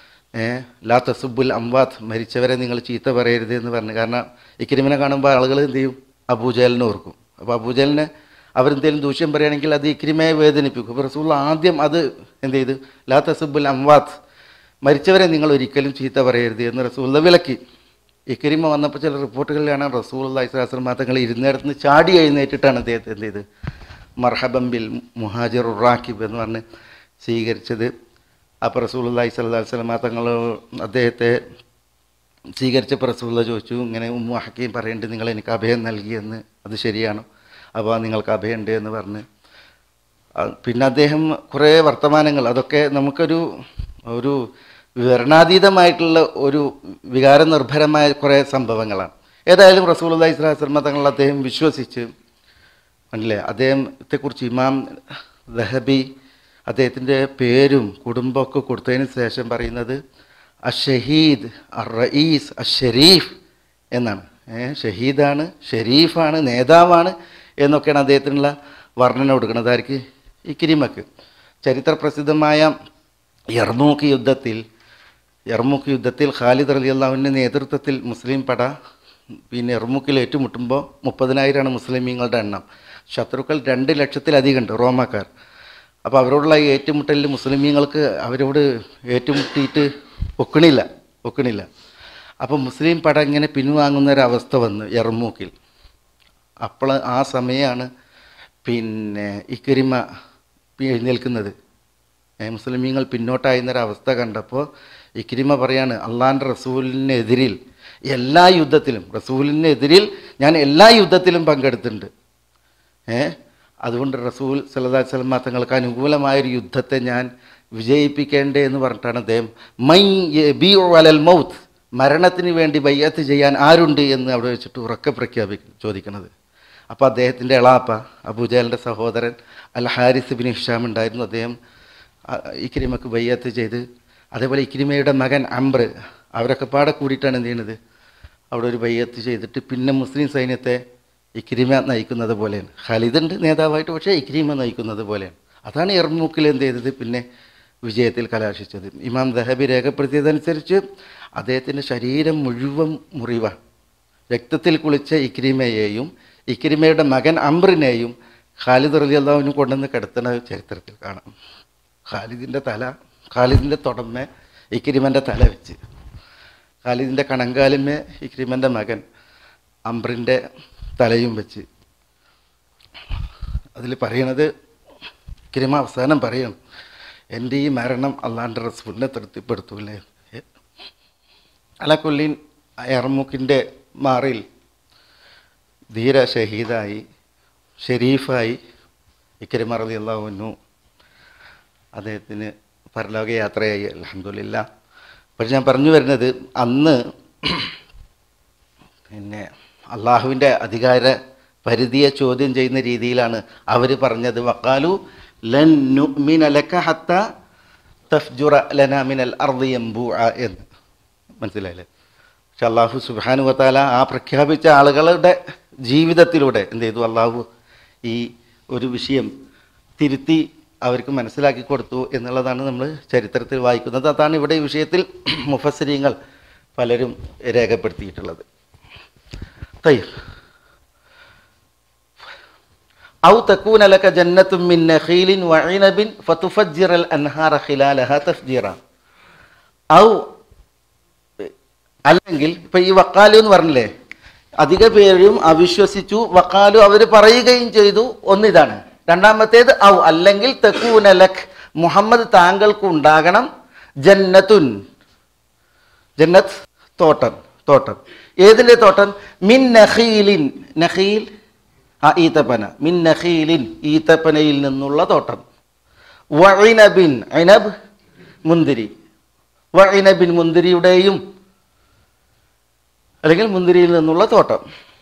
ലാ തസുബുൽ അംവാത്ത്, മരിച്ചവരെ നിങ്ങൾ ചീത്ത പറയരുത് എന്ന് പറഞ്ഞു. കാരണം ഇക്രിമിനെ കാണുമ്പോൾ ആളുകൾ എന്ത് ചെയ്യും? അബൂജഹലിനെ ഓർക്കും. അപ്പോൾ അബൂജഹലിനെ അവരെന്തെങ്കിലും ദൂഷ്യം പറയുകയാണെങ്കിൽ അത് ഇക്രിമയെ വേദനിപ്പിക്കും. അപ്പോൾ റസൂൽ ആദ്യം അത് എന്ത് ചെയ്ത് ലാ തസുബുൽ അംവാത്ത്, മരിച്ചവരെ നിങ്ങൾ ഒരിക്കലും ചീത്ത പറയരുത് എന്ന് റസൂൽ വിലക്കി. ഇക്രിമ വന്നപ്പോൾ ചില റിപ്പോർട്ടുകളിൽ കാണാൻ റസൂൽ ഇസ്ലാം തങ്ങൾ ഇരുന്നിടത്ത് നിന്ന് ചാടി എഴുന്നേറ്റിട്ടാണ് അദ്ദേഹത്തെ എന്ത് ചെയ്ത് മർഹബം ബിൽ മുഹാജിർ റാക്കിബ് എന്ന് പറഞ്ഞ് സ്വീകരിച്ചത്. അപ്പോൾ റസൂലുള്ളാഹി സ്വല്ലല്ലാഹു അലൈഹി വസല്ലം തങ്ങൾ അദ്ദേഹത്തെ സ്വീകരിച്ചപ്പോൾ റസൂലുള്ളാഹി ചോദിച്ചു, ഇങ്ങനെ ഉമ്മു ഹക്കീം പറയുന്നുണ്ട് നിങ്ങൾ എനിക്ക് അഭയം നൽകിയെന്ന്, അത് ശരിയാണോ? അപ്പോൾ നിങ്ങൾക്ക് അഭയമുണ്ട് എന്ന് പറഞ്ഞ് പിന്നെ അദ്ദേഹം കുറേ വർത്തമാനങ്ങൾ, അതൊക്കെ നമുക്കൊരു ഒരു വിവരണാതീതമായിട്ടുള്ള ഒരു വികാരനിർഭരമായ കുറേ സംഭവങ്ങളാണ്. ഏതായാലും റസൂലുള്ളാഹി സ്വല്ലല്ലാഹു അലൈഹി വസല്ലം തങ്ങൾ അദ്ദേഹം വിശ്വസിച്ച് അല്ലേ. അദ്ദേഹത്തെക്കുറിച്ച് ഇമാം ദഹബി അദ്ദേഹത്തിൻ്റെ പേരും കുടുംബമൊക്കെ കൊടുത്തതിന് ശേഷം പറയുന്നത് അഷഹീദ് അർ റഈസ് അഷരീഫ് എന്നാണ്. ഷഹീദാണ്, ഷെരീഫാണ്, നേതാവാണ് എന്നൊക്കെയാണ് അദ്ദേഹത്തിനുള്ള വർണ്ണന കൊടുക്കുന്നത്. ആർക്ക്? ഇക്രിമക്ക്. ചരിത്ര പ്രസിദ്ധമായ യർമൂക്ക് യുദ്ധത്തിൽ യർമൂക്ക് യുദ്ധത്തിൽ ഖാലിദ് റളിയല്ലാഹുവിൻ്റെ നേതൃത്വത്തിൽ മുസ്ലിം പട പിന്നെ യർമൂക്കിൽ ഏറ്റുമുട്ടുമ്പോൾ മുപ്പതിനായിരമാണ് മുസ്ലിമീങ്ങളുടെ എണ്ണം. ശത്രുക്കൾ രണ്ട് ലക്ഷത്തിലധികം ഉണ്ട്, റോമാക്കാർ. അപ്പോൾ അവരോടുള്ള ഏറ്റുമുട്ടലിൽ മുസ്ലിമീങ്ങൾക്ക് അവരോട് ഏറ്റുമുട്ടിയിട്ട് ഒക്കണില്ല ഒക്കണില്ല അപ്പോൾ മുസ്ലിം പട ഇങ്ങനെ പിൻവാങ്ങുന്നൊരവസ്ഥ വന്നു യർമൂക്കിൽ. അപ്പോൾ ആ സമയമാണ് പിന്നെ ഇക്രിമ എഴുന്നേൽക്കുന്നത്. മുസ്ലിമീങ്ങൾ പിന്നോട്ടായിരുന്നൊരവസ്ഥ കണ്ടപ്പോൾ ഇക്രിമ പറയാണ്, അള്ളാൻ്റെ റസൂലിനെതിരിൽ എല്ലാ യുദ്ധത്തിലും റസൂലിനെതിരിൽ ഞാൻ എല്ലാ യുദ്ധത്തിലും പങ്കെടുത്തിട്ടുണ്ട്. ഏ അതുകൊണ്ട് റസൂൽ സല്ലല്ലാഹു അലൈഹി വസല്ലം തങ്ങൾക്ക് അനുകൂലമായൊരു യുദ്ധത്തെ ഞാൻ വിജയിപ്പിക്കേണ്ടേ എന്ന് പറഞ്ഞിട്ടാണ് അദ്ദേഹം മൈ ബിഉ അലൽ മൗത്ത്, മരണത്തിന് വേണ്ടി ബയ്യത്ത് ചെയ്യാൻ ആരുണ്ട് എന്ന് അവിടെ വെച്ചിട്ട് ഉറക്കെ പ്രഖ്യാപിക്കും ചോദിക്കുന്നത്. അപ്പോൾ അദ്ദേഹത്തിൻ്റെ എളാപ്പ അബൂജഹലിൻ്റെ സഹോദരൻ അൽ ഹാരിസ് ബിൻ ഹിഷാം ഉണ്ടായിരുന്നു. അദ്ദേഹം ഇക്രിമക്ക് ബയ്യത്ത് ചെയ്ത്, അതേപോലെ ഇക്രിമയുടെ മകൻ അംർ, അവരൊക്കെ പാടെ കൂടിയിട്ടാണ് എന്ത് ചെയ്യുന്നത് അവിടെ ഒരു ബയ്യത്ത് ചെയ്തിട്ട് പിന്നെ മുസ്ലിം സൈന്യത്തെ ഇക്രിമ നയിക്കുന്നത് പോലെയാണ്. ഖാലിദുണ്ട് നേതാവായിട്ട്, പക്ഷേ ഇക്രിമ നയിക്കുന്നത് പോലെയാണ്. അതാണ് യർമൂക്കിൽ എന്ത് ചെയ്തത് പിന്നെ വിജയത്തിൽ കലാശിച്ചത്. ഇമാം ദഹബി രേഖപ്പെടുത്തിയതനുസരിച്ച് അദ്ദേഹത്തിൻ്റെ ശരീരം മുഴുവൻ മുറിവാണ്. രക്തത്തിൽ കുളിച്ച ഇക്രിമയെയും ഇക്രിമയുടെ മകൻ അംറിനെയും ഖാലിദ് റളിയല്ലാഹു അൻഹു കൊണ്ടുവന്ന് കിടത്തുന്ന ചരിത്രത്തിൽ കാണാം. ഖാലിദിൻ്റെ തല ഖാലിദിൻ്റെ തുടമേ ഇക്രിമൻ്റെ തല വെച്ച്, ഖാലിദിൻ്റെ കണങ്കാലിന്മേ ഇക്രിമൻ്റെ മകൻ അംറിൻ്റെ തലയും വെച്ച്. അതിൽ പറയണത് ഇക്രിമ അവസാനം പറയണം, എൻ്റെ ഈ മരണം അള്ളാൻ്റെ റസൂലിനെ തൃപ്തിപ്പെടുത്തൂലേ. അലക്കൊല്ലീൻ യർമൂക്കിൻ്റെ മാറിൽ ധീര ഷഹീദായി ഷെരീഫായി ഇക്രിമ റളിയല്ലാഹു അൻഹു അദ്ദേഹത്തിന് പരലോക യാത്രയായി. അൽഹംദുലില്ലാഹ്. പക്ഷെ ഞാൻ പറഞ്ഞു വരുന്നത് അന്ന് പിന്നെ അള്ളാഹുവിൻ്റെ അധികാര പരിധിയെ ചോദ്യം ചെയ്യുന്ന രീതിയിലാണ് അവർ പറഞ്ഞത്. വഖാലു ലൻ നുഅ്മിന ലക ഹത്ത തഫ്ജുറ ലനാ മിനൽ അർളി യംബൂഅ എന്ന്. മനസ്സിലായില്ലേ? പക്ഷെ അള്ളാഹു സുബ്ഹാനഹു വ തആല ആ പ്രഖ്യാപിച്ച ആളുകളുടെ ജീവിതത്തിലൂടെ എന്ത് ചെയ്തു? അള്ളാഹു ഈ ഒരു വിഷയം തിരുത്തി അവർക്ക് മനസ്സിലാക്കി കൊടുത്തു എന്നുള്ളതാണ് നമ്മൾ ചരിത്രത്തിൽ വായിക്കുന്നത്. അതാണ് ഇവിടെ ഈ വിഷയത്തിൽ മുഫസ്സിരീങ്ങൾ പലരും രേഖപ്പെടുത്തിയിട്ടുള്ളത്. തയ്യബ് ഔ തകൂന ലക ജന്നത്തും മിൻ നഖീലിൻ വഇനബിൻ ഫതുഫജ്ജിറൽ അൻഹാറ ഖിലാലഹാ തഫ്ജീറ. ഔ അല്ലെങ്കിൽ ഇപ്പം ഈ വക്കാലു എന്ന് പറഞ്ഞില്ലേ, അധിക പേരും അവിശ്വസിച്ചു. വക്കാലു അവർ പറയുകയും ചെയ്തു. ഒന്നിതാണ്. രണ്ടാമത്തേത് ഔ അല്ലെങ്കിൽ തകൂന ലക് മുഹമ്മദ് താങ്കൾക്ക് ഉണ്ടാകണം ജന്നത്തുൻ, ജന്നത്ത് തോട്ടം, തോട്ടം. ഏതിൻ്റെ തോട്ടം? മിൻ നഖീലിൻ, നഖീൽ ആ ഈത്തപ്പന, മിൻ നഖീലിൻ ഈത്തപ്പനയിൽ നിന്നുള്ള തോട്ടം. വഇനബിൻ, ഇനബ് മുന്തിരി, വഇനബിൻ മുന്തിരിയുടെയും അല്ലെങ്കിൽ മുന്തിരിയിൽ നിന്നുള്ള തോട്ടം.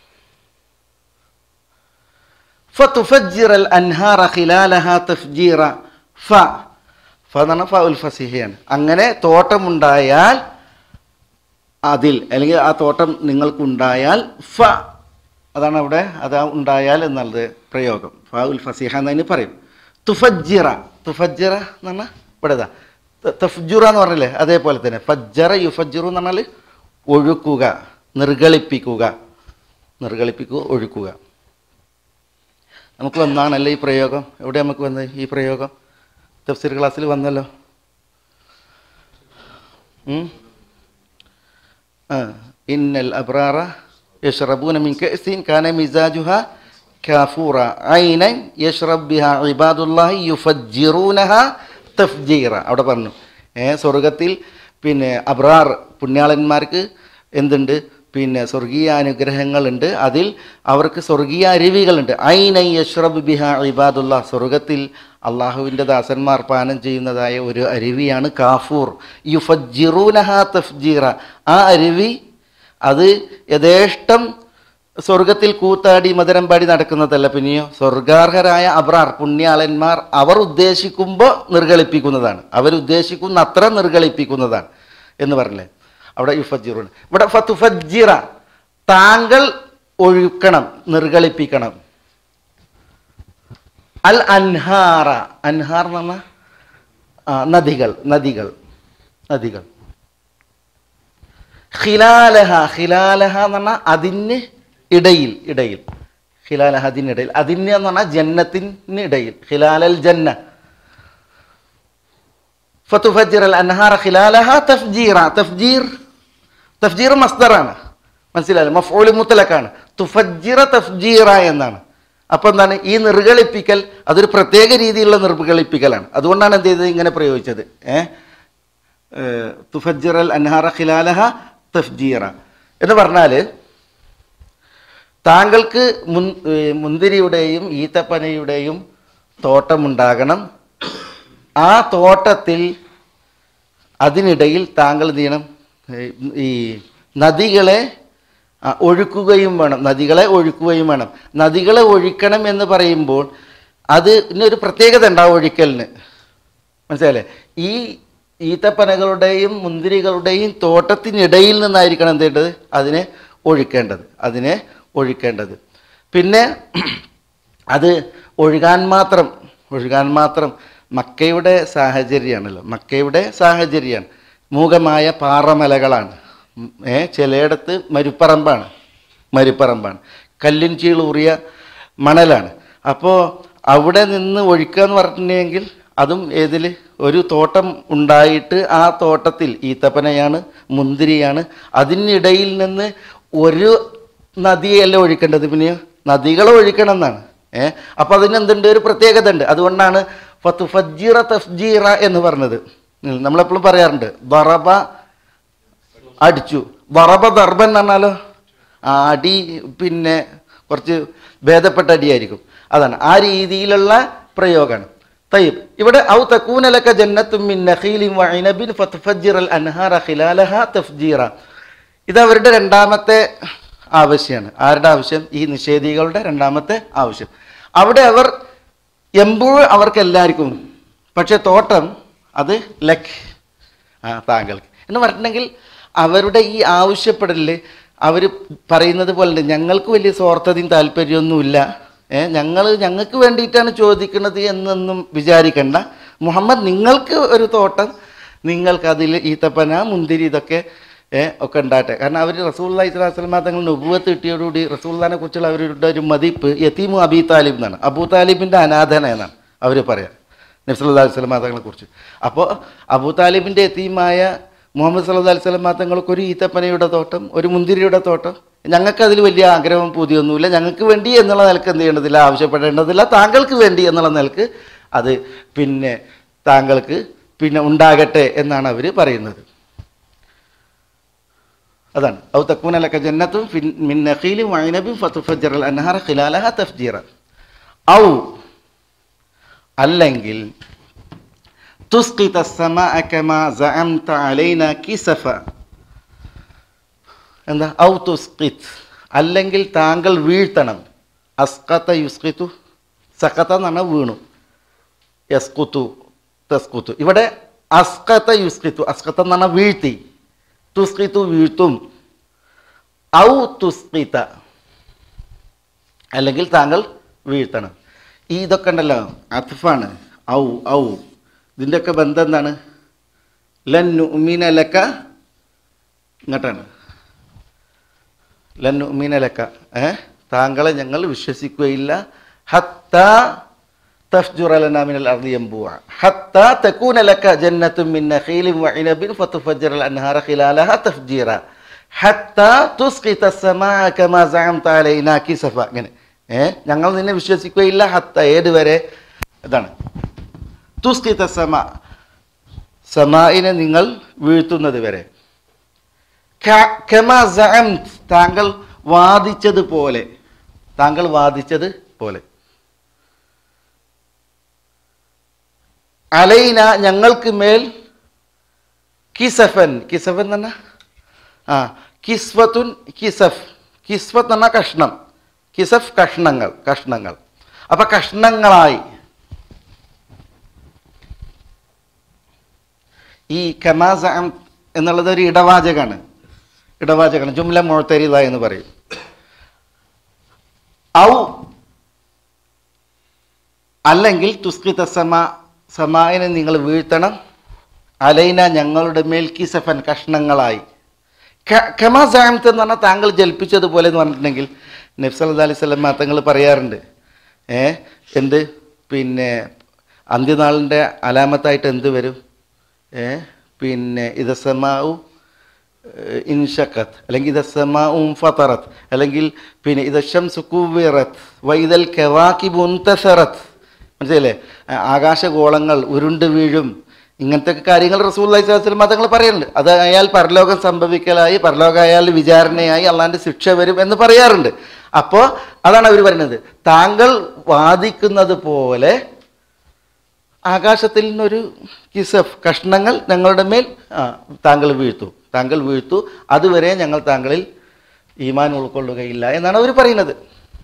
ഫതുഫജ്ജിറൽ അൻഹാറ ഖിലാലഹാ തഫ്ജീറ. ഫ ഫ എന്ന് പറഞ്ഞാൽ ഫഉൽ ഫസിഹയാണ്. അങ്ങനെ തോട്ടമുണ്ടായാൽ അതിൽ, അല്ലെങ്കിൽ ആ തോട്ടം നിങ്ങൾക്കുണ്ടായാൽ, ഫ അതാണ് അവിടെ അതാ ഉണ്ടായാൽ എന്നുള്ളത് പ്രയോഗം. ഫഉൽ ഫസിഹ എന്നതിന് പറയും. തുഫജ്ജിറ, തുഫജ്ജിറ എന്ന് പറഞ്ഞാൽ ഇവിടെ ഇതാ തഫ്ജുറ എന്ന് പറഞ്ഞില്ലേ, അതേപോലെ തന്നെ ഫജ്ജറ യുഫജ്ജിറു എന്ന് പറഞ്ഞാൽ ഒഴുക്കുക, നിർഗളിപ്പിക്കുക, നിർഗളിപ്പിക്കുക, ഒഴുക്കുക. നമുക്ക് വന്നാണല്ലേ ഈ പ്രയോഗം? എവിടെ നമുക്ക് വന്നത് ഈ പ്രയോഗം? തഫ്സീർ ക്ലാസ്സിൽ വന്നല്ലോ. ആ ഇന്നൽ അബ്റാറ യശ്റബൂന മിൻ കഅസിൻ കാന മിസാജുഹ കാഫൂറ ഐനൻ യശ്റബ് ബിഹാ ഇബാദുല്ലാഹി യുഫജ്ജിറൂനഹ തഫ്ജീറ. അവിടെ പറഞ്ഞു ഏ സ്വർഗത്തിൽ പിന്നെ അബ്റാർ പുണ്യാളന്മാർക്ക് എന്തുണ്ട്? പിന്നെ സ്വർഗീയ അനുഗ്രഹങ്ങളുണ്ട്. അതിൽ അവർക്ക് സ്വർഗീയ അരുവികളുണ്ട്. ഐനൻ യശ്റബ് ബിഹാ ഇബാദുല്ലാ, സ്വർഗത്തിൽ അള്ളാഹുവിൻ്റെ ദാസന്മാർ പാനം ചെയ്യുന്നതായ ഒരു അരുവിയാണ് കാഫൂർ. യുഫജ്ജിറൂനഹ തഫ്ജീറ. ആ അരുവി അത് യഥേഷ്ടം സ്വർഗത്തിൽ കൂത്താടി മധുരം പാടി നടക്കുന്നതല്ല, പിന്നെയോ സ്വർഗാർഹരായ അബ്രാർ പുണ്യാളന്മാർ അവർ ഉദ്ദേശിക്കുമ്പോൾ നിർഗളിപ്പിക്കുന്നതാണ്, അവരുദ്ദേശിക്കുന്ന അത്ര നിർഗളിപ്പിക്കുന്നതാണ് എന്ന് പറഞ്ഞില്ലേ അവിടെ യുഫജ്ജിറൂന. ഇവിടെ ഫതുഫജ്ജിറ താങ്കൾ ഒഴുക്കണം, നിർഗളിപ്പിക്കണം. അൽ അൻഹാറ, അൻഹാർ എന്ന് പറഞ്ഞാൽ നദികൾ, നദികൾ, നദികൾ. ഖിലാലഹ, ഖിലാലഹ എന്ന് പറഞ്ഞാൽ അതിന് ഇടയിൽ, ഇടയിൽ, ഖിലാലഹ അതിനിടയിൽ, അതിന് എന്ന് പറഞ്ഞാൽ ജന്നത്തിന് ഇടയിൽ, ഖിലാലൽ ജന്ന. ഫതുഫജ്ജിറൽ അൻഹാറ ഖിലാലഹ തഫ്ജീറ. തഫ്ജീർ, തഫ്ജീർ മസ്ദറാണ്, മനസ്സിലായല്ലോ, മഫ്ഊൽ മുത്ലഖാണ്. തുഫജ്ജിറ തഫ്ജീറ എന്നാണ്. അപ്പം എന്താണ് ഈ നിർഗളിപ്പിക്കൽ? അതൊരു പ്രത്യേക രീതിയിലുള്ള നിർഗളിപ്പിക്കലാണ്. അതുകൊണ്ടാണ് എന്ത് ചെയ്തത് ഇങ്ങനെ പ്രയോഗിച്ചത്. ഏഹ് തുഫജ്ജിറൽ അൻഹാറ ഖിലാലഹ തഫ്ജീറ എന്ന് പറഞ്ഞാൽ താങ്കൾക്ക് മുൻ മുന്തിരിയുടെയും ഈത്തപ്പനയുടെയും തോട്ടമുണ്ടാകണം. ആ തോട്ടത്തിൽ അതിനിടയിൽ താങ്കൾ എന്ത് ചെയ്യണം? ഈ നദികളെ ഒഴുക്കുകയും വേണം, നദികളെ ഒഴുക്കുകയും വേണം. നദികളെ ഒഴിക്കണം എന്ന് പറയുമ്പോൾ അത് ഇന്നൊരു പ്രത്യേകത ഉണ്ടാവും ഒഴിക്കലിന്, മനസ്സിലായില്ലേ? ഈ ഈത്തപ്പനകളുടെയും മുന്തിരികളുടെയും തോട്ടത്തിനിടയിൽ നിന്നായിരിക്കണം എന്ത് ചെയ്യേണ്ടത്? അതിനെ ഒഴിക്കേണ്ടത്, അതിനെ ഒഴിക്കേണ്ടത്. പിന്നെ അത് ഒഴുകാൻ മാത്രം, ഒഴുകാൻ മാത്രം മക്കയുടെ സാഹചര്യമാണല്ലോ, മക്കയുടെ സാഹചര്യമാണ്. മൂകമായ പാറമലകളാണ്, ഏ ചിലയിടത്ത് മരുപ്പറമ്പാണ്, മരുപ്പറമ്പാണ്, കല്ലിൻ ചീളൂറിയ മണലാണ്. അപ്പോൾ അവിടെ നിന്ന് ഒഴിക്കുക എന്ന് പറഞ്ഞിട്ടുണ്ടെങ്കിൽ അതും ഏതിൽ ഒരു തോട്ടം ഉണ്ടായിട്ട് ആ തോട്ടത്തിൽ ഈത്തപ്പനയാണ്, മുന്തിരിയാണ്, അതിനിടയിൽ നിന്ന് ഒരു നദിയല്ല ഒഴിക്കേണ്ടത്, പിന്നെ നദികളെ ഒഴിക്കണം എന്നാണ്. ഏഹ് അപ്പോൾ അതിനെന്തുണ്ട്? ഒരു പ്രത്യേകത ഉണ്ട്. അതുകൊണ്ടാണ് ഫതുഫജ്ജിറ തഫ്ജീറ എന്ന് പറഞ്ഞത്. നമ്മളെപ്പോഴും പറയാറുണ്ട് ദറബ അടിച്ചു, ദറബ ദർബൻ എന്ന് പറഞ്ഞാലോ ആ അടി പിന്നെ കുറച്ച് ഭേദപ്പെട്ട അടിയായിരിക്കും. അതാണ് ആ രീതിയിലുള്ള പ്രയോഗമാണ്. തയ്യബ് ഇവിടെ ഔ തകൂന ലക ജന്നത്തും മിൻ നഖീലിൻ വഇനബിൻ ഫതുഫജ്ജിറൽ അൻഹാറ ഖിലാലഹാ തഫ്ജീറ. ഇത് അവരുടെ രണ്ടാമത്തെ ആവശ്യമാണ്. ആരുടെ ആവശ്യം? ഈ നിഷേധികളുടെ രണ്ടാമത്തെ ആവശ്യം. അവിടെ അവർ എമ്പോൾ അവർക്ക് എല്ലാവർക്കും, പക്ഷെ തോട്ടം അത് ലക്ക് ആ താങ്കൾക്ക് എന്ന് പറഞ്ഞിട്ടുണ്ടെങ്കിൽ അവരുടെ ഈ ആവശ്യപ്പെടലിൽ അവർ പറയുന്നത് പോലെ ഞങ്ങൾക്ക് വലിയ സ്വാർത്ഥതയും താല്പര്യമൊന്നുമില്ല, ഏഹ് ഞങ്ങൾ ഞങ്ങൾക്ക് വേണ്ടിയിട്ടാണ് ചോദിക്കുന്നത് എന്നൊന്നും വിചാരിക്കണ്ട. മുഹമ്മദ് നിങ്ങൾക്ക് ഒരു തോട്ടം, നിങ്ങൾക്ക് അതിൽ ഈത്തപ്പന മുന്തിരി ഇതൊക്കെ ഒക്കെ ഉണ്ടാകട്ടെ. കാരണം അവർ റസൂലുള്ളാഹി സ്വല്ലല്ലാഹു അലൈഹി വസല്ലം തങ്ങൾ നുബുവത്ത് കിട്ടിയോടുകൂടി റസൂലുള്ളാഹിനെ കുറിച്ചുള്ള അവരുടെ ഒരു മതിപ്പ് യതീമു അബീ താലിബ് എന്നാണ്, അബൂ താലിബിൻ്റെ അനാഥന എന്നാണ് അവർ പറയാം നബി സല്ലല്ലാഹു അലൈഹി വസല്ലം തങ്ങളെ കുറിച്ച്. അപ്പോൾ അബൂ താലിബിൻ്റെ യതീമായ മുഹമ്മദ് സല്ലല്ലാഹു അലൈഹി വസല്ലം തങ്ങൾക്ക് ഒരു ഈത്തപ്പനയുടെ തോട്ടം, ഒരു മുന്തിരിയുടെ തോട്ടം, ഞങ്ങൾക്ക് അതിൽ വലിയ ആഗ്രഹവും പൂതിയൊന്നുമില്ല, ഞങ്ങൾക്ക് വേണ്ടി എന്നുള്ള നിലക്ക് എന്ത് ചെയ്യേണ്ടതില്ല, ആവശ്യപ്പെടേണ്ടതില്ല, താങ്കൾക്ക് വേണ്ടി എന്നുള്ള നിലക്ക് അത് പിന്നെ താങ്കൾക്ക് പിന്നെ ഉണ്ടാകട്ടെ എന്നാണ് അവർ പറയുന്നത്. അതാണ് ഔ തകൂന ലക ജന്നത്തും മിൻ നഖീലിൻ വഇനബിൻ ഫതുഫജ്ജിറൽ അൻഹാറ ഖിലാലഹാ തഫ്ജീറ. ഔ അല്ലെങ്കിൽ തുസ്ഖിത അസ്സമാഅ കമാ സഅംത അലൈനാ കിസഫ. എന്താ? ഔ തുസ്ഖിത് അല്ലെങ്കിൽ താങ്കൾ വീഴ്ത്തണം. അസ്ഖത യുസ്ഖിതു, സഖത എന്ന് പറഞ്ഞാൽ വീണു, യസ്ഖുതു തസ്ഖുതു. ഇവിടെ അസ്ഖത യുസ്ഖിതു, അസ്ഖത എന്ന് പറഞ്ഞാൽ വീഴ്ത്തി, തുസ്ഖിതു വീഴ്ത്തും. ഔ തുസ്ഖിത അല്ലെങ്കിൽ താങ്കൾ വീഴ്ത്തണം. ഈ ഇതൊക്കെ ഉണ്ടല്ലോ അത്ഫാണ്. ഔ ഔ ഇതിൻ്റെയൊക്കെ ബന്ധം എന്താണ്? ലൻ നുഅ്മിന ലക, ഇങ്ങോട്ടാണ് ലൻ നുഅ്മിന ലക, ഏ താങ്കളെ ഞങ്ങൾ വിശ്വസിക്കുകയില്ല, ഹത്താ തഫ്ജുറ ലനാ മിനൽ അർളി യംബുഅ ഹത്താ തകൂന ലക ജന്നത്തും മിൻ നഖീലിൻ വഇനബിൻ ഫതുഫജ്ജിറൽ അൻഹാറ ഖിലാലഹാ തഫ്ജീറ ഹത്താ തുസ്ഖിത അസ്സമാഅ കമാ സഅംത അലൈനാ കിസഫ. അങ്ങനെ ഏ ഞങ്ങൾ നിന്നെ വിശ്വസിക്കുകയില്ല ഹത്ത ഏതുവരെ? ഇതാണ് തുസ്ഖിത സമാ, സമാഇനെ നിങ്ങൾ വീഴ്ത്തുന്നത് വരെ. കമാ സഅംത താങ്കൾ വാദിച്ചതുപോലെ, താങ്കൾ വാദിച്ചത് പോലെ. അലൈന ഞങ്ങൾക്ക് മേൽ, കിസഫൻ, കിസഫൻ എന്ന് പറഞ്ഞാൽ ആ കിസ്വത്തുൻ, കിസഫ്, കിസ്വത്ത് എന്ന് പറഞ്ഞാൽ കഷ്ണം, കിസഫ് കഷ്ണങ്ങൾ, കഷ്ണങ്ങൾ. അപ്പം കഷ്ണങ്ങളായി ഈ കമാസ എന്നുള്ളത് ഒരു ഇടവാചകമാണ്, ഇടവാചകമാണ്, ജുംല മുഅ്തരിദ എന്ന് പറയും. ഔ അല്ലെങ്കിൽ തുസ്ഖിത സമാ, സമായിനെ നിങ്ങൾ വീഴ്ത്തണം, അലൈന ഞങ്ങളുടെ മേൽ കിസഫൻ കഷ്ണങ്ങളായി. കമാ സഅംത എന്ന് പറഞ്ഞാൽ താങ്കൾ ജൽപ്പിച്ചതുപോലെ എന്ന് പറഞ്ഞിട്ടുണ്ടെങ്കിൽ നബി സല്ലല്ലാഹു അലൈഹി വസല്ലം തങ്ങൾ പറയാറുണ്ട്, ഏ എന്ത് പിന്നെ അന്ത്യനാളിൻ്റെ അലാമത്തായിട്ട് എന്ത് വരും? ഏ പിന്നെ ഇദസ്സമാഉ ഇൻഷഖത്ത്, അല്ലെങ്കിൽ ഇദസ്സമാഉ ഫതറത്ത്, അല്ലെങ്കിൽ പിന്നെ ഇദശംസു കുവ്വിറത്ത് വഇദൽ കവാകിബു ഉൻതസറത്ത്. മനസ്സിലല്ലേ? ആകാശഗോളങ്ങൾ ഉരുണ്ട് വീഴും, ഇങ്ങനത്തെ കാര്യങ്ങൾ റസൂലുള്ളാഹി സ്വല്ലല്ലാഹു അലൈഹി വസല്ലം തങ്ങൾ പറയുന്നുണ്ട്. അത് അയാൾ പരലോകം സംഭവിക്കലായി, പരലോകം അയാൾ വിചാരണയായി, അള്ളാൻ്റെ ശിക്ഷ വരും എന്ന് പറയാറുണ്ട്. അപ്പോൾ അതാണ് അവർ പറയുന്നത്, താങ്കൾ വാദിക്കുന്നത് പോലെ ആകാശത്തിൽ നിന്നൊരു കിസഫ് കഷ്ണങ്ങൾ ഞങ്ങളുടെ മേൽ ആ താങ്കൾ വീഴ്ത്തു, താങ്കൾ വീഴ്ത്തു, അതുവരെ ഞങ്ങൾ താങ്കളിൽ ഈമാൻ ഉൾക്കൊള്ളുകയില്ല എന്നാണ് അവർ പറയുന്നത്.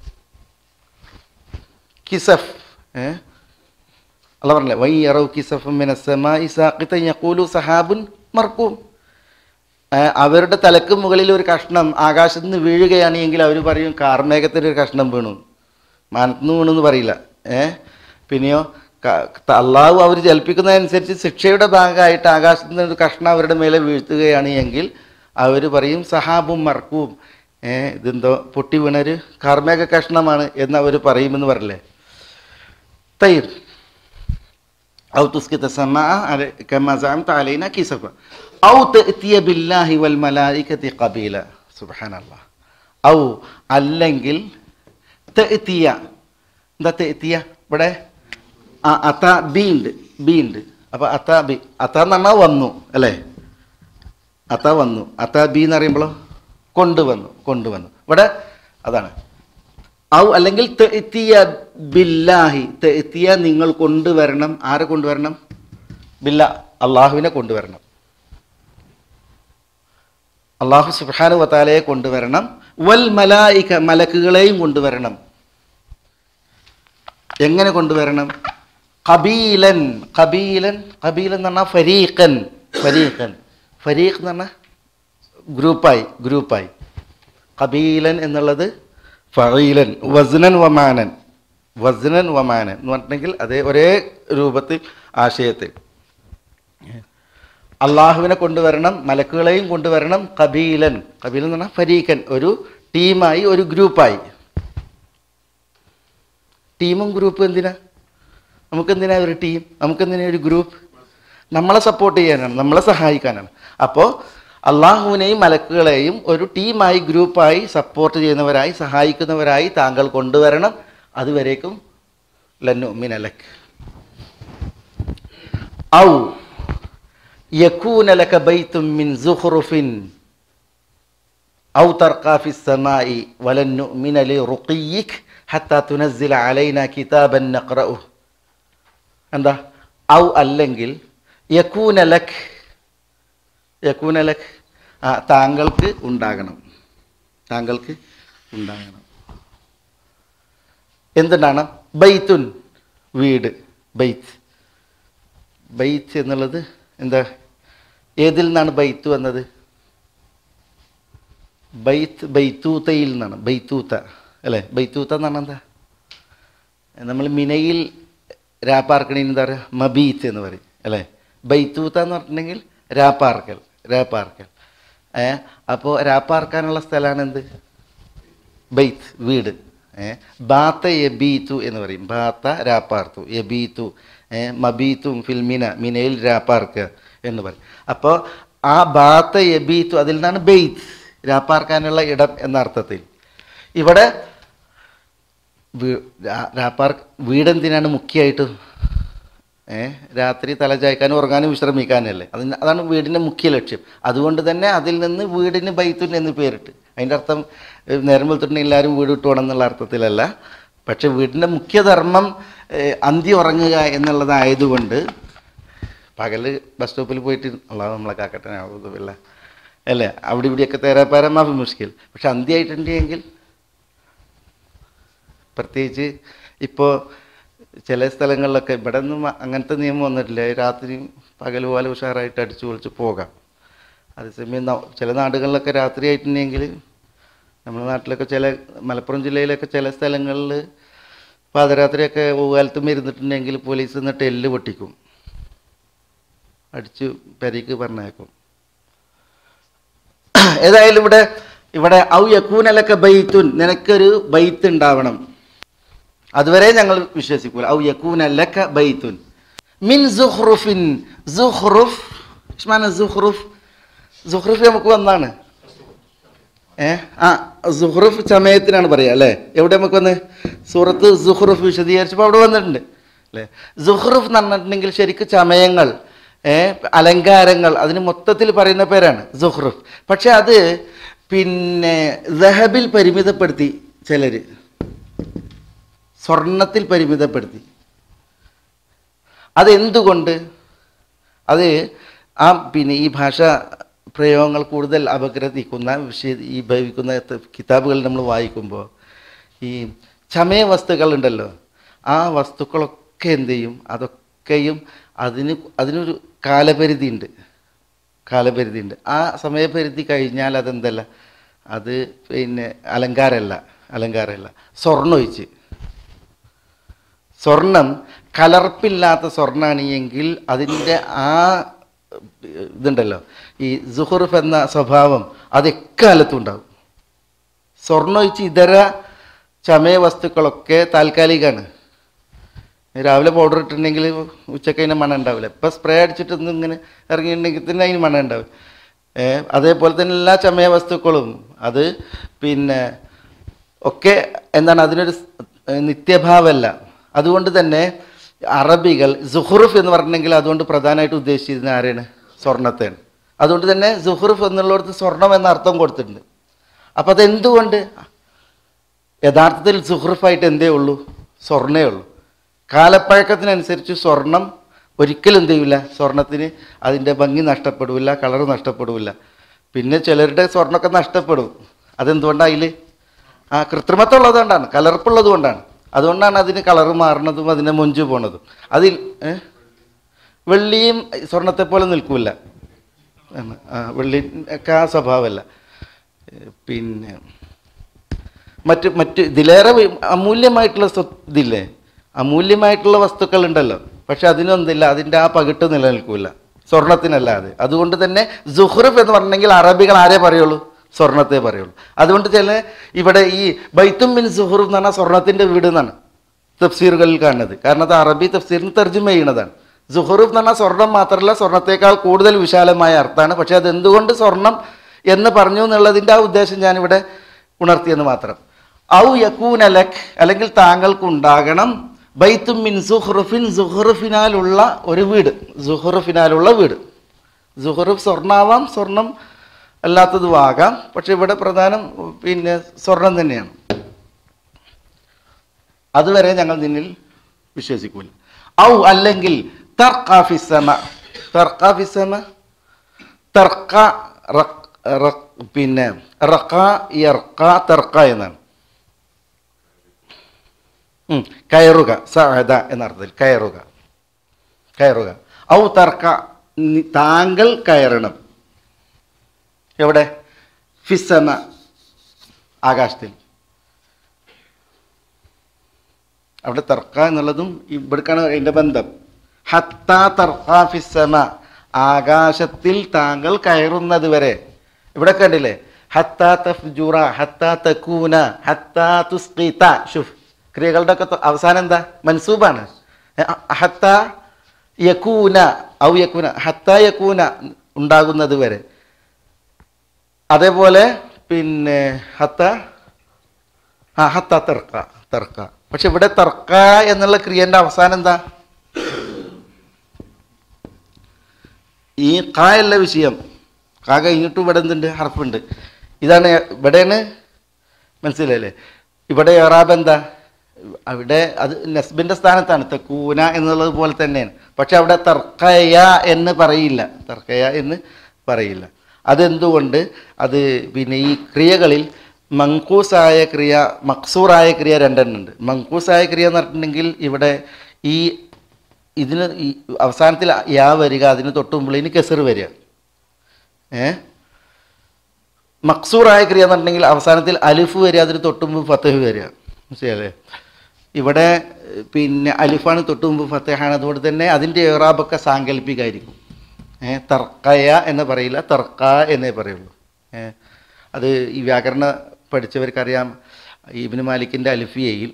കിസഫ് ഏ അല്ല പറഞ്ഞില്ലേ, വൈ യറൗ കിസഫൻ മിനസ് സമാഇ സാഖിതൻ യഖൂലു സഹാബുൻ മർകൂം. അവരുടെ തലക്ക് മുകളിൽ ഒരു കഷ്ണം ആകാശത്ത് നിന്ന് വീഴുകയാണ് എങ്കിൽ അവർ പറയും കാർമേഘത്തിൻ്റെ ഒരു കഷ്ണം വീണു, മാനത്തുനിന്ന് വീണെന്ന് പറയില്ല. ഏഹ് പിന്നെയോ അള്ളാഹു അവർ ജൽപ്പിക്കുന്നതനുസരിച്ച് ശിക്ഷയുടെ ഭാഗമായിട്ട് ആകാശത്ത് നിന്ന് ഒരു കഷ്ണം അവരുടെ മേലെ വീഴ്ത്തുകയാണ് എങ്കിൽ അവർ പറയും സഹാബും മർക്കൂം, ഏഹ് ഇതെന്തോ പൊട്ടി വീണൊരു കാർമേഘ കഷ്ണമാണ് എന്ന് അവർ പറയുമെന്ന് പറയില്ലേ. തയ്യബ് ഔ തുസ്ഖിത സമാഅ കമാ സഅംത അലൈനാ കിസഫ ഔ തഅതിയ ബില്ലാഹി വൽ മലായികതി ഖബീല. സുബ്ഹാനല്ലാഹ്. ഔ അല്ലെങ്കിൽ തഅതിയ, എന്താ തഅതിയ? ഇവിടെ ആ അത ബി ഉണ്ട്, ബി ഉണ്ട്. അപ്പോൾ അത ബി, അത എന്ന് പറഞ്ഞാൽ വന്നു അല്ലേ, അത വന്നു, അത ബി എന്ന് പറയുമ്പോഴോ കൊണ്ടുവന്നു, കൊണ്ടുവന്നു. ഇവിടെ അതാണ് ഔ അല്ലെങ്കിൽ തഅ്തിയ ബില്ലാഹി, തഅ്തിയ നിങ്ങൾ കൊണ്ടുവരണം. ആരെ കൊണ്ടുവരണം? ബില്ല, അള്ളാഹുവിനെ കൊണ്ടുവരണം. അള്ളാഹു സുബ്ഹാനഹു വതആലയെ കൊണ്ടുവരണം. വൽ മലായിക, മലക്കുകളെയും കൊണ്ടുവരണം. എങ്ങനെ കൊണ്ടുവരണം? ഖബീലൻ, ഖബീലൻ, ഖബീലൻ എന്ന് പറഞ്ഞാൽ ഫരീഖൻ, ഫരീഖൻ, ഫരീഖ് എന്ന് പറഞ്ഞാൽ ഗ്രൂപ്പായി, ഗ്രൂപ്പായി. ഖബീലൻ എന്നുള്ളത് ഫഈലൻ, വസ്നൻ വമാനൻ, വസ്നൻ വമാനൻ എന്ന് പറഞ്ഞിട്ടുണ്ടെങ്കിൽ അതേ ഒരേ രൂപത്തിൽ ആശയത്തിൽ. അള്ളാഹുവിനെ കൊണ്ടുവരണം, മലക്കുകളെയും കൊണ്ടുവരണം. ഖബീലൻ, ഖബീലൻ എന്ന് പറഞ്ഞാൽ ഫരീഖൻ, ഒരു ടീമായി, ഒരു ഗ്രൂപ്പായി. ടീമും ഗ്രൂപ്പും എന്തിനാ? നമുക്കെന്തിനാ ഒരു ടീം? നമുക്കെന്തിനാ ഒരു ഗ്രൂപ്പ്? നമ്മളെ സപ്പോർട്ട് ചെയ്യാനാണ്, നമ്മളെ സഹായിക്കാനാണ്. അപ്പോൾ അള്ളാഹുവിനെയും മലക്കുകളെയും ഒരു ടീമായി, ഗ്രൂപ്പായി സപ്പോർട്ട് ചെയ്യുന്നവരായി, സഹായിക്കുന്നവരായി താങ്കൾ കൊണ്ടുവരണം. അതുവരേക്കും ലന്നുഅ്മിന ലക്. ഔ യകൂന ലക ബൈത്തും മിൻ സുഖ്റുഫിൻ ഔ തർഖാ ഫിസ് സമാഇ വലൻ നുഅ്മിന ലിറുഖിയിക് ഹത്താ തുനസ്സില അലൈനാ കിതാബൻ നഖ്റഉഹു. എന്താ? ഔ അല്ലെങ്കിൽ യകൂന ലക്, യകൂന ലക്, ആ താങ്കൾക്ക് ഉണ്ടാകണം, താങ്കൾക്ക് ഉണ്ടാകണം. എന്തുണ്ടാണ്? ബൈത്തുൻ, വീട്. ബൈത്ത്, ബൈത്ത് എന്നുള്ളത് എന്താ? ഏതിൽ നിന്നാണ് ബൈത്തു എന്നത്? ബൈത്ത് ബൈത്തൂത്തയിൽ നിന്നാണ്. ബൈത്തൂത്ത അല്ലേ? ബൈത്തൂത്ത എന്ന് പറഞ്ഞാൽ എന്താ? നമ്മൾ മിനയിൽ രാപ്പാർക്കണീന് എന്താ പറയുക? മബീത്ത് എന്ന് പറയും അല്ലേ? ബൈത്തൂത്ത എന്ന് പറഞ്ഞിട്ടുണ്ടെങ്കിൽ രാപ്പാർക്കൽ, രാപ്പാർക്കൽ. ഏ അപ്പോൾ രാപ്പാർക്കാനുള്ള സ്ഥലമാണ് എന്ത്? ബൈത്ത്, വീട്. ഏ ബാത്ത യബീത്തു എന്ന് പറയും. ബാത്ത രാപ്പാർത്തു, യബീത്തു മബീത്തും ഫിൽമിന, മിനയിൽ രാപ്പാർക്കുക എന്ന് പറയും. അപ്പോൾ ആ ബാത്ത യബീത്തു അതിൽ നിന്നാണ് ബെയ്ത്ത്, രാപ്പാർക്കാനുള്ള ഇടം എന്ന അർത്ഥത്തിൽ. ഇവിടെ രാപ്പാർക്ക് വീടെന്തിനാണ് മുഖ്യമായിട്ട്? ഏ രാത്രി തലചായ്ക്കാനും ഉറങ്ങാനും വിശ്രമിക്കാനും അല്ലേ? അതിന് അതാണ് വീടിൻ്റെ മുഖ്യ ലക്ഷ്യം. അതുകൊണ്ട് തന്നെ അതിൽ നിന്ന് വീടിന് ബൈത്തുൻ എന്ന് പേരിട്ട്. അതിൻ്റെ അർത്ഥം നേരം വെളുത്തിട്ടുണ്ടെങ്കിൽ എല്ലാവരും വീട് വിട്ടു പോകണം എന്നുള്ള അർത്ഥത്തിലല്ല. പക്ഷെ വീടിൻ്റെ മുഖ്യധർമ്മം അന്തി ഉറങ്ങുക എന്നുള്ളതായതുകൊണ്ട് പകല് ബസ് സ്റ്റോപ്പിൽ പോയിട്ട് അള്ളാഹു നമ്മളെ കാക്കട്ടെ ആവുന്നില്ല അല്ലേ? അവിടെ ഇവിടെയൊക്കെ തേരാപ്പാര മാഫി മുഷ്കിൽ. പക്ഷെ അന്തി ആയിട്ടുണ്ടെങ്കിൽ പ്രത്യേകിച്ച് ഇപ്പോൾ ചില സ്ഥലങ്ങളിലൊക്കെ, ഇവിടെ ഒന്നും അങ്ങനത്തെ നിയമം വന്നിട്ടില്ല. രാത്രി പകൽ പോലെ ഉഷാറായിട്ട് അടിച്ചു പൊളിച്ച് പോകാം. അതേസമയം ചില നാടുകളിലൊക്കെ രാത്രി ആയിട്ടുണ്ടെങ്കിൽ, നമ്മുടെ നാട്ടിലൊക്കെ ചില മലപ്പുറം ജില്ലയിലൊക്കെ ചില സ്ഥലങ്ങളിൽ പാതിരാത്രിയൊക്കെ കാലത്തും ഇരുന്നിട്ടുണ്ടെങ്കിൽ പോലീസ് എന്നിട്ട് എല്ല് പൊട്ടിക്കും, അടിച്ചു പെരയ്ക്ക് പറഞ്ഞേക്കും. ഏതായാലും ഇവിടെ ഇവിടെ ഔ യകൂനലക ബൈത്തുൻ, നിനക്കൊരു ബൈത്ത് ഉണ്ടാവണം. അതുവരെ ഞങ്ങൾ വിശ്വസിക്കൂല. ഔ യകൂനലക ബൈത്തുൻ മിൻ സുഖ്റുഫിൻ. സുഖ്റുഫ് ഇസ്മാന സുഖ്റുഫ്, സുഖ്റുഫ് നമുക്ക് വന്നാണ്. ഏ ആ സുഖ്റുഫ് ചമയത്തിനാണ് പറയുക അല്ലേ? എവിടെ നമുക്ക് വന്ന്? സൂറത്ത് സുഖ്റുഫ് വിശദീകരിച്ചപ്പോൾ അവിടെ വന്നിട്ടുണ്ട് അല്ലേ? സുഖ്റുഫ് എന്ന് പറഞ്ഞിട്ടുണ്ടെങ്കിൽ ശരിക്കും ചമയങ്ങൾ, ഏ അലങ്കാരങ്ങൾ, അതിന് മൊത്തത്തിൽ പറയുന്ന പേരാണ് സുഖ്റുഫ്. പക്ഷെ അത് പിന്നെ ദഹബിൽ പരിമിതപ്പെടുത്തി ചിലർ, സ്വർണത്തിൽ പരിമിതപ്പെടുത്തി. അതെന്തുകൊണ്ട്? അത് ആ പിന്നെ ഈ ഭാഷ പ്രയോഗങ്ങൾ കൂടുതൽ അപഗ്രഥിക്കുന്ന വിഷയ ഈ ഭവിക്കുന്ന കിതാബുകൾ നമ്മൾ വായിക്കുമ്പോൾ ഈ ചമയ വസ്തുക്കളുണ്ടല്ലോ, ആ വസ്തുക്കളൊക്കെ എന്ത് ചെയ്യും? അതൊക്കെയും അതിന് അതിനൊരു കാലപരിധി ഉണ്ട്, കാലപരിധി ഉണ്ട്. ആ സമയപരിധി കഴിഞ്ഞാൽ അതെന്തല്ല, അത് പിന്നെ അലങ്കാരമല്ല, അലങ്കാരമല്ല. സ്വർണ്ണം ഒഴിച്ച്, സ്വർണം കലർപ്പില്ലാത്ത സ്വർണ്ണാണെങ്കിൽ അതിൻ്റെ ആ ഇതുണ്ടല്ലോ, ഈ സുഹുറുഫ് എന്ന സ്വഭാവം അത് എക്കാലത്തും ഉണ്ടാവും. സ്വർണ്ണം ഒഴിച്ച് ഇതര ചമയ വസ്തുക്കളൊക്കെ താൽക്കാലികമാണ്. രാവിലെ പൗഡർ ഇട്ടിട്ടുണ്ടെങ്കിൽ ഉച്ചക്ക് അതിന് മണം ഉണ്ടാവില്ല. ഇപ്പം സ്പ്രേ അടിച്ചിട്ടൊന്നും ഇങ്ങനെ ഇറങ്ങിയിട്ടുണ്ടെങ്കിൽ തന്നെ അതിന് മണം ഉണ്ടാവില്ല. അതേപോലെ തന്നെ എല്ലാ ചമയ വസ്തുക്കളും അത് പിന്നെ ഒക്കെ എന്താണ്, അതിനൊരു നിത്യഭാവമല്ല. അതുകൊണ്ട് തന്നെ അറബികൾ സുഹ്റുഫ് എന്ന് പറഞ്ഞിട്ടുണ്ടെങ്കിൽ അതുകൊണ്ട് പ്രധാനമായിട്ട് ഉദ്ദേശിച്ചിരുന്ന ആരെയാണ്? സ്വർണ്ണത്തെയാണ്. അതുകൊണ്ട് തന്നെ സുഹ്റുഫ് എന്നുള്ളിടത്ത് സ്വർണം എന്ന അർത്ഥം കൊടുത്തിട്ടുണ്ട്. അപ്പം അതെന്തുകൊണ്ട്? യഥാർത്ഥത്തിൽ സുഹൃഫായിട്ട് എന്തേ ഉള്ളൂ? സ്വർണ്ണേ ഉള്ളൂ. കാലപ്പഴക്കത്തിനനുസരിച്ച് സ്വർണം ഒരിക്കലും എന്ത് ചെയ്യില്ല, സ്വർണത്തിന് അതിൻ്റെ ഭംഗി നഷ്ടപ്പെടില്ല, കളറ് നഷ്ടപ്പെടില്ല. പിന്നെ ചിലരുടെ സ്വർണ്ണമൊക്കെ നഷ്ടപ്പെടും. അതെന്തുകൊണ്ടാണ്? അതിൽ ആ കൃത്രിമത്വം ഉള്ളത് കൊണ്ടാണ്, കലർപ്പുള്ളത് കൊണ്ടാണ്. അതുകൊണ്ടാണ് അതിന് കളറ് മാറുന്നതും അതിൻ്റെ മൊഞ്ച് പോണതും. അതിൽ വെള്ളിയും സ്വർണത്തെ പോലെ നിൽക്കില്ല. ആ വെള്ളിക്ക് ആ സ്വഭാവമല്ല. പിന്നെ മറ്റ് മറ്റ് ഇതിലേറെ അമൂല്യമായിട്ടുള്ള ഇതില്ലേ, അമൂല്യമായിട്ടുള്ള വസ്തുക്കളുണ്ടല്ലോ, പക്ഷെ അതിനൊന്നില്ല, അതിൻ്റെ ആ പകിട്ട് നിലനിൽക്കില്ല, സ്വർണത്തിനല്ലാതെ. അതുകൊണ്ട് തന്നെ സുഹ്റുഫ് എന്ന് പറഞ്ഞെങ്കിൽ അറബികൾ ആരേ പറയുള്ളൂ? സ്വർണത്തെ പറയുള്ളൂ. അതുകൊണ്ട് ചില ഇവിടെ ഈ ബൈത്തും മിൻ സുഹ്റുഫ് എന്ന് പറഞ്ഞാൽ സ്വർണത്തിൻ്റെ വീട് എന്നാണ് തഫ്സീറുകളിൽ കാണുന്നത്. കാരണം അത് അറബി തഫ്സീറിന് തർജ്ജമ ചെയ്യുന്നതാണ്. സുഹ്റുഫ് എന്ന് പറഞ്ഞാൽ സ്വർണം മാത്രമല്ല, സ്വർണത്തേക്കാൾ കൂടുതൽ വിശാലമായ അർത്ഥമാണ്. പക്ഷേ അതെന്തുകൊണ്ട് സ്വർണം എന്ന് പറഞ്ഞു എന്നുള്ളതിൻ്റെ ആ ഉദ്ദേശം ഞാനിവിടെ ഉണർത്തിയെന്ന് മാത്രം. ഔ യകൂന ലക്, അല്ലെങ്കിൽ താങ്കൾക്കുണ്ടാകണം ബൈത്തും മിൻ സുഹ്റുഫിൻ, സുഹ്റുഫിനാലുള്ള ഒരു വീട്, സുഹ്റുഫിനാലുള്ള വീട്. സുഹ്റുഫ് സ്വർണ്ണാവാം, സ്വർണം അല്ലാത്തതും ആകാം. പക്ഷെ ഇവിടെ പ്രധാനം പിന്നെ സ്വർണം തന്നെയാണ്. അതുവരെ ഞങ്ങൾ നിന്നിൽ വിശ്വസിക്കൂല. ഔ അല്ലെങ്കിൽ തർക്കാഫിസമ, തർക്കാഫിസമ തർക്ക പിന്നെ റക്ക യർക്ക തർക്ക എന്നാണ്. കയറുക, സഅദ എന്നർത്ഥത്തിൽ കയറുക, കയറുക. ഔ തർക്ക, താങ്കൾ കയറണം. എവിടെ? ഫിസമ, ആകാശത്തിൽ. അവിടെ തർക്ക എന്നുള്ളതും ഇവിടേക്കാണ് അതിൻ്റെ ബന്ധം. ഹത്താ തർക്ക ഫിസമ, ആകാശത്തിൽ താങ്കൾ കയറുന്നത് വരെ. ഇവിടെ കണ്ടില്ലേ? ഹത്താ തഫ്ജുറ, ഹത്താ തകൂന, ഹത്താ തുസ്ഖിത. ഷുഫ്, ക്രിയകളുടെ ഒക്കെ അവസാനം എന്താ? മൻസൂബാണ്. ഹത്താ യകൂന, ഔ യകൂന, ഹത്താ യകൂന, ഉണ്ടാകുന്നത് വരെ. അതേപോലെ പിന്നെ ഹത്ത ആ ഹത്ത തർക്ക, തർക്ക. പക്ഷെ ഇവിടെ തർക്ക എന്നുള്ള ക്രിയന്റെ അവസാനം എന്താ? ഈ ക അല്ല വിഷയം. ക കഴിഞ്ഞിട്ടും ഇവിടെ എന്തുണ്ട്? ഹർഫുണ്ട്. ഇതാണ് ഇവിടെയാണ്, മനസ്സിലല്ലേ? ഇവിടെ ഇറാബ് എന്താ? അവിടെ അത് നസ്ബിന്റെ സ്ഥാനത്താണ്, തക്കൂന എന്നുള്ളത് പോലെ തന്നെയാണ്. പക്ഷെ അവിടെ തർക്കയ എന്ന് പറയില്ല, തർക്കയ എന്ന് പറയില്ല. അതെന്തുകൊണ്ട്? അത് പിന്നെ ഈ ക്രിയകളിൽ മങ്കൂസായ ക്രിയ, മക്സൂറായ ക്രിയ രണ്ടെണ്ണുണ്ട്. മങ്കൂസായ ക്രിയ എന്ന് പറഞ്ഞിട്ടുണ്ടെങ്കിൽ ഇവിടെ ഈ ഇതിന് ഈ അവസാനത്തിൽ യാ വരിക, അതിന് തൊട്ടുമ്പോൾ ഇനി കെസർ വരിക. ഏ മക്സൂറായ ക്രിയ എന്ന് പറഞ്ഞിട്ടുണ്ടെങ്കിൽ അവസാനത്തിൽ അലിഫ് വരിക, അതിന് തൊട്ടുമ്പോൾ ഫത്തഹ് വരിക. മനസ്സിലല്ലേ? ഇവിടെ പിന്നെ അലിഫാണ്, തൊട്ടുമുമ്പ് ഫത്തഹാണ്. അതുകൊണ്ട് തന്നെ അതിൻ്റെ ഇറാബൊക്കെ സാങ്കല്പികമായിരിക്കും. ഏഹ് തർക്കയ എന്ന് പറയില്ല, തർക്ക എന്നേ പറയുള്ളൂ. ഏഹ് അത് ഈ വ്യാകരണ പഠിച്ചവർക്കറിയാം. ഇബ്നു മാലിക്കിൻ്റെ അൽഫിയയിൽ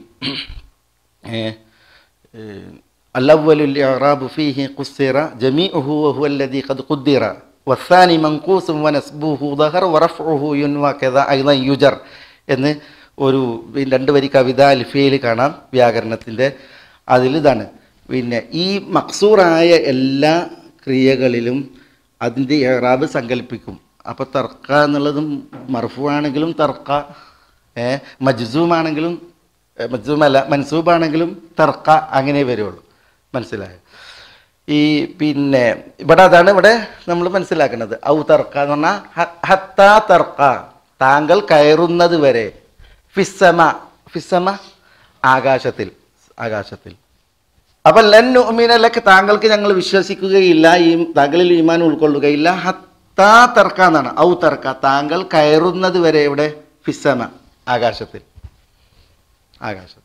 അല്ലവ്വലുൽ ഇഅ്റാബു ഫീഹി ഖുസ്സിറ ജമീഉഹു വഹുവ അല്ലദീ ഖദ് ഖുദ്ദിറ വസ്സാനി മൻഖൂസുൻ വനസ്ബുഹു ദഹർ വറഫ്ഉഹു യുൻവ കദാ അയ്ദൻ യുജർ എന്ന് ഒരു രണ്ട് വരി കവിത അൽഫിയയിൽ കാണാം വ്യാകരണത്തിൻ്റെ. അതിലിതാണ് പിന്നെ ഈ മക്സൂറായ എല്ലാ ക്രിയകളിലും അതിൻ്റെ ഇഅ്റാബ് സങ്കല്പിക്കും. അപ്പോൾ തർക്ക എന്നുള്ളതും മർഫൂ ആണെങ്കിലും തർക്ക, ഏഹ് മജ്സൂമാണെങ്കിലും മജ്സൂമല്ല മൻസൂബാണെങ്കിലും തർക്ക, അങ്ങനെ വരുള്ളൂ. മനസ്സിലായോ? ഈ പിന്നെ ഇവിടെ അതാണ് ഇവിടെ നമ്മൾ മനസ്സിലാക്കുന്നത്. ഔ തർക്ക എന്ന് പറഞ്ഞാൽ ഹത്താ തർക്ക, താങ്കൾ കയറുന്നത് വരെ. ഫിസ്സമ, ഫിസ്സമ ആകാശത്തിൽ, ആകാശത്തിൽ. അപ്പം ലൻ നുഅ്മിന ലക, താങ്കൾക്ക് ഞങ്ങൾ വിശ്വസിക്കുകയില്ല, ഈ താങ്കളിൽ ഈമാൻ ഉൾക്കൊള്ളുകയില്ല. ഹത്താ തർക്ക എന്നാണ്. ഔ തർക്ക, താങ്കൾ കയറുന്നത് വരെ. ഇവിടെ ഫിസ്സമ, ആകാശത്തിൽ, ആകാശത്തിൽ.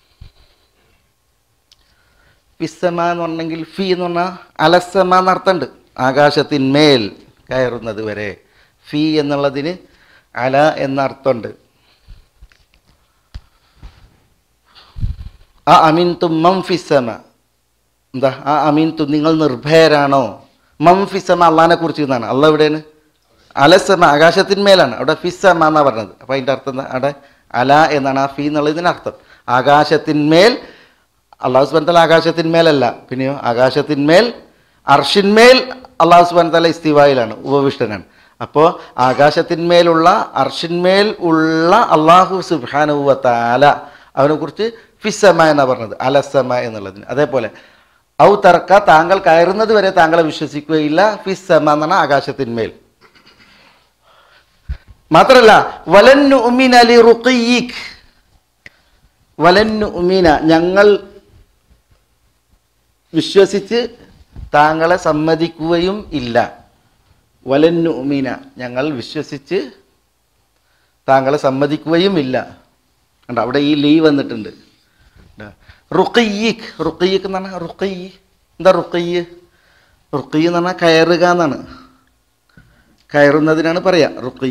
ഫിസ്സമ എന്ന് പറഞ്ഞെങ്കിൽ ഫി എന്ന് പറഞ്ഞാൽ അലസമ എന്നർത്ഥമുണ്ട്. ആകാശത്തിന്മേൽ കയറുന്നത് വരെ. ഫി എന്നുള്ളതിന് അല എന്ന അർത്ഥമുണ്ട്. ആ അമീൻതും മംഫിസമ, എന്താ ആ അമീൻതും, നിങ്ങൾ നിർഭയരാണോ? മംഫിസമ അള്ളാഹിനെ കുറിച്ച് എന്നാണ്. അള്ളാഹ് എവിടെയാണ്? അലസമ, ആകാശത്തിന്മേലാണ്. അവിടെ ഫിസമ എന്നാണ് പറഞ്ഞത്. അപ്പം അതിൻ്റെ അർത്ഥം എന്താ? അവിടെ അല എന്നാണ് ആ ഫി എന്നുള്ളതിന് അർത്ഥം. ആകാശത്തിന്മേൽ. അള്ളാഹു സുബ്ഹാനഹു വതആല ആകാശത്തിന്മേലല്ല, പിന്നെയോ ആകാശത്തിന്മേൽ, അർഷിന്മേൽ അള്ളാഹു സുബ്ഹാനഹു വതആല ഇസ്തിവായിലാണ്, ഉപവിഷ്ടനാണ്. അപ്പോൾ ആകാശത്തിന്മേലുള്ള അർഷിന്മേൽ ഉള്ള അള്ളാഹു സുബ്ഹാനഹു വ തആല അവനെക്കുറിച്ച് ഫിസ്സമ എന്നാണ് പറഞ്ഞത്, അലസമ എന്നുള്ളതിന്. അതേപോലെ ഔ തർക്ക താങ്കൾ കയറുന്നത് വരെ താങ്കളെ വിശ്വസിക്കുകയില്ല, ഫിസ്സമ എന്ന് പറഞ്ഞാൽ ആകാശത്തിന്മേൽ. മാത്രല്ല വലൻ നുഅ്മിന ലിറുഖിയിക്, വലൻ നുഅ്മിന ഞങ്ങൾ വിശ്വസിച്ച് താങ്കളെ സമ്മതിക്കുകയും ഇല്ല. വലൻ നുഅ്മിന ഞങ്ങൾ വിശ്വസിച്ച് താങ്കളെ സമ്മതിക്കുകയും ഇല്ല. കണ്ടോ അവിടെ ഈ ലീ വന്നിട്ടുണ്ട്. റുഖിയിക്, റുഖിയിക് എന്ന് പറഞ്ഞാൽ റുഖി എന്താ റുഖിയ്? റുഖി എന്ന് പറഞ്ഞാൽ കയറുക എന്നാണ്, കയറുന്നതിനാണ് പറയാ റുഖി.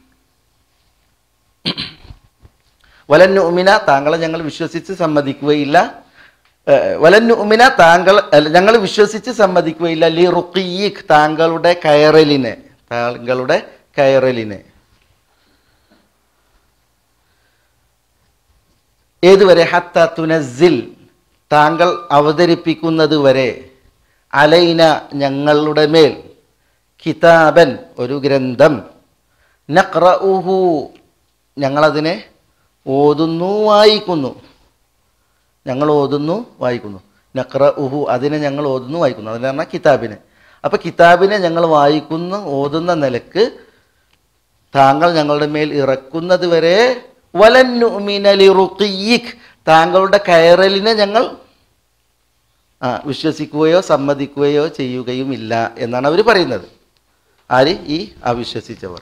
വലൻ നുഅ്മിന താങ്കളെ ഞങ്ങൾ വിശ്വസിച്ച് സമ്മതിക്കുകയില്ല, വലൻ നുഅ്മിന താങ്കൾ ഞങ്ങൾ വിശ്വസിച്ച് സമ്മതിക്കുകയില്ല ലി റുഖിയിക് താങ്കളുടെ കയറലിനെ, താങ്കളുടെ കയറലിനെ. ഏതുവരെ? ഹത്ത തുനസിൽ താങ്കൾ അവതരിപ്പിക്കുന്നത് വരെ, അലൈന ഞങ്ങളുടെ മേൽ, കിതാബൻ ഒരു ഗ്രന്ഥം, നഖ്റഉഹു ഞങ്ങളതിനെ ഓതുന്നു വായിക്കുന്നു, ഞങ്ങൾ ഓതുന്നു വായിക്കുന്നു. നഖ്റഉഹു അതിനെ ഞങ്ങൾ ഓതുന്നു വായിക്കുന്നു, അതിന് പറഞ്ഞാൽ കിതാബിനെ. അപ്പം കിതാബിനെ ഞങ്ങൾ വായിക്കുന്ന ഓതുന്ന നിലക്ക് താങ്കൾ ഞങ്ങളുടെ മേൽ ഇറക്കുന്നത് വരെ വലൻ നുഅ്മിന ലിറുഖിയിക് താങ്കളുടെ കയറലിനെ ഞങ്ങൾ ആ വിശ്വസിക്കുകയോ സമ്മതിക്കുകയോ ചെയ്യുകയുമില്ല എന്നാണ് അവർ പറയുന്നത്. ആര്? ഈ അവിശ്വസിച്ചവർ.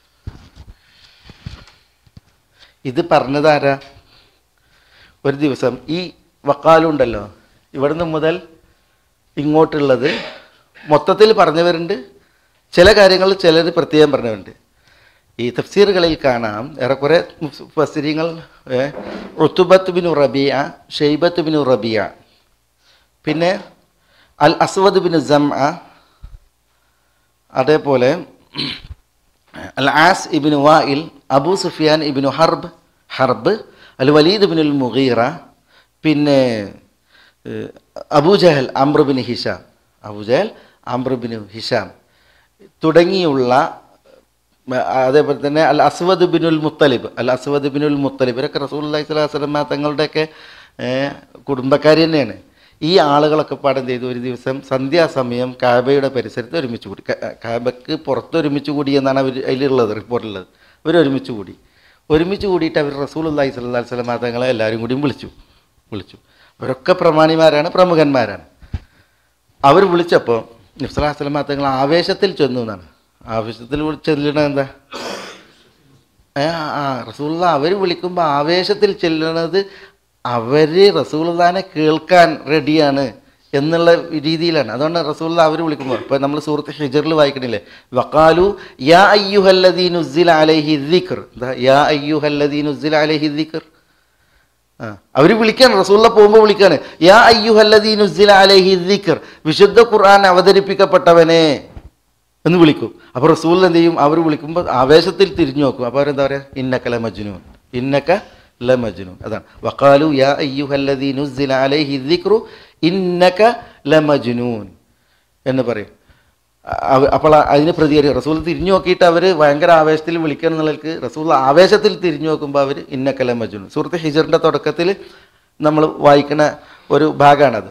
ഇത് പറഞ്ഞതാരാ? ഒരു ദിവസം ഈ വക്കാലുണ്ടല്ലോ, ഇവിടുന്ന് മുതൽ ഇങ്ങോട്ടുള്ളത് മൊത്തത്തിൽ പറഞ്ഞവരുണ്ട്, ചില കാര്യങ്ങൾ ചിലർ പ്രത്യേകം പറഞ്ഞവരുണ്ട്. ഈ തഫ്സീറുകളിൽ കാണാം ഏറെക്കുറെ മുഫസ്സിരീങ്ങൾ Utbah bin Rabia, Shaybah bin Rabia, പിന്നെ അൽ അസ്വദ് ബിൻ സംഅ, അതേപോലെ അൽ As ibn Wail, Abu Sufyan ibn Harb Harb al Walid bin al Mughira, പിന്നെ Abu Jahl Amr bin Hisham, Abu Jahl Amr bin Hisham തുടങ്ങിയുള്ള, അതേപോലെ തന്നെ അൽ അസ്വദ് ബിനുൽ മുത്തലിബ്, അൽ അസ്വദ് ബിനുൽ മുത്തലിബ് ഇവരൊക്കെ റസൂലുള്ളാഹി സ്വല്ലല്ലാഹു അലൈഹി വസല്ലം തങ്ങളുടെയൊക്കെ കുടുംബക്കാർ തന്നെയാണ്. ഈ ആളുകളൊക്കെ പാടം ചെയ്തു ഒരു ദിവസം സന്ധ്യാസമയം കാബയുടെ പരിസരത്ത് ഒരുമിച്ച് കൂടി. കാബയ്ക്ക് പുറത്ത് ഒരുമിച്ച് കൂടി എന്നാണ് അവർ അതിലുള്ളത്, റിപ്പോർട്ടുള്ളത്. ഇവർ ഒരുമിച്ച് കൂടി. ഒരുമിച്ച് കൂടിയിട്ട് അവർ റസൂലുള്ളാഹി സ്വല്ലല്ലാഹു അലൈഹി വസല്ലം തങ്ങളെ എല്ലാവരും കൂടിയും വിളിച്ചു വിളിച്ചു അവരൊക്കെ പ്രമാണിമാരാണ്, പ്രമുഖന്മാരാണ്. അവർ വിളിച്ചപ്പോൾ നബി സല്ലല്ലാഹു അലൈഹി വസല്ലം തങ്ങൾ ആവേശത്തിൽ ചെന്നു എന്നാണ്. ആവേശത്തിൽ ചെല്ലണത് എന്താ? ആ റസൂലുള്ള അവർ വിളിക്കുമ്പോൾ ആവേശത്തിൽ ചെല്ലണത് അവർ റസൂലുള്ളാഹിനെ കേൾക്കാൻ റെഡിയാണ് എന്നുള്ള രീതിയിലാണ്. അതുകൊണ്ട് റസൂലുള്ള അവർ വിളിക്കുമ്പോൾ, ഇപ്പോൾ നമ്മൾ സൂറത്ത് ഹിജ്റിൽ വായിക്കണില്ലേ, വഖാലു യാ അയ്യുഹല്ലദീ നുസ്സില അലൈഹി ദിക്ർ, യാ അയ്യുഹല്ലദീ നുസ്സില അലൈഹി ദിക്ർ. ആ അവർ വിളിക്കാണ്, റസൂലുള്ള പോകുമ്പോൾ വിളിക്കാണ്, യാ അയ്യുഹല്ലദീ നുസ്സില അലൈഹി ദിക്ർ, വിശുദ്ധ ഖുർആൻ അവതരിപ്പിക്കപ്പെട്ടവനെ എന്ന് വിളിക്കും. അപ്പോൾ റസൂൽ എന്ത് ചെയ്യും? അവർ വിളിക്കുമ്പോൾ ആവേശത്തിൽ തിരിഞ്ഞു നോക്കും. അപ്പോൾ അവരെന്താ പറയുക? ഇന്നക ല മജ്നൂൻ, ഇന്നക ല മജ്നൂൻ. അതാണ് വഖാലു യാ അയ്യുഹല്ലദീ നുസ്സില അലൈഹി ദിക്റു ഇന്നക ല മജ്നൂൻ എന്ന് പറയും. അപ്പോൾ അതിന് പ്രതികരിക്കും. റസൂൽ തിരിഞ്ഞു നോക്കിയിട്ട് അവർ ഭയങ്കര ആവേശത്തിൽ വിളിക്കണം എന്നുള്ളവർക്ക് റസൂൽ ആവേശത്തിൽ തിരിഞ്ഞു നോക്കുമ്പോൾ അവർ ഇന്നക ല മജ്നൂൻ. സൂറത്ത് ഹിജ്റിൻ്റെ തുടക്കത്തിൽ നമ്മൾ വായിക്കുന്ന ഒരു ഭാഗമാണത്.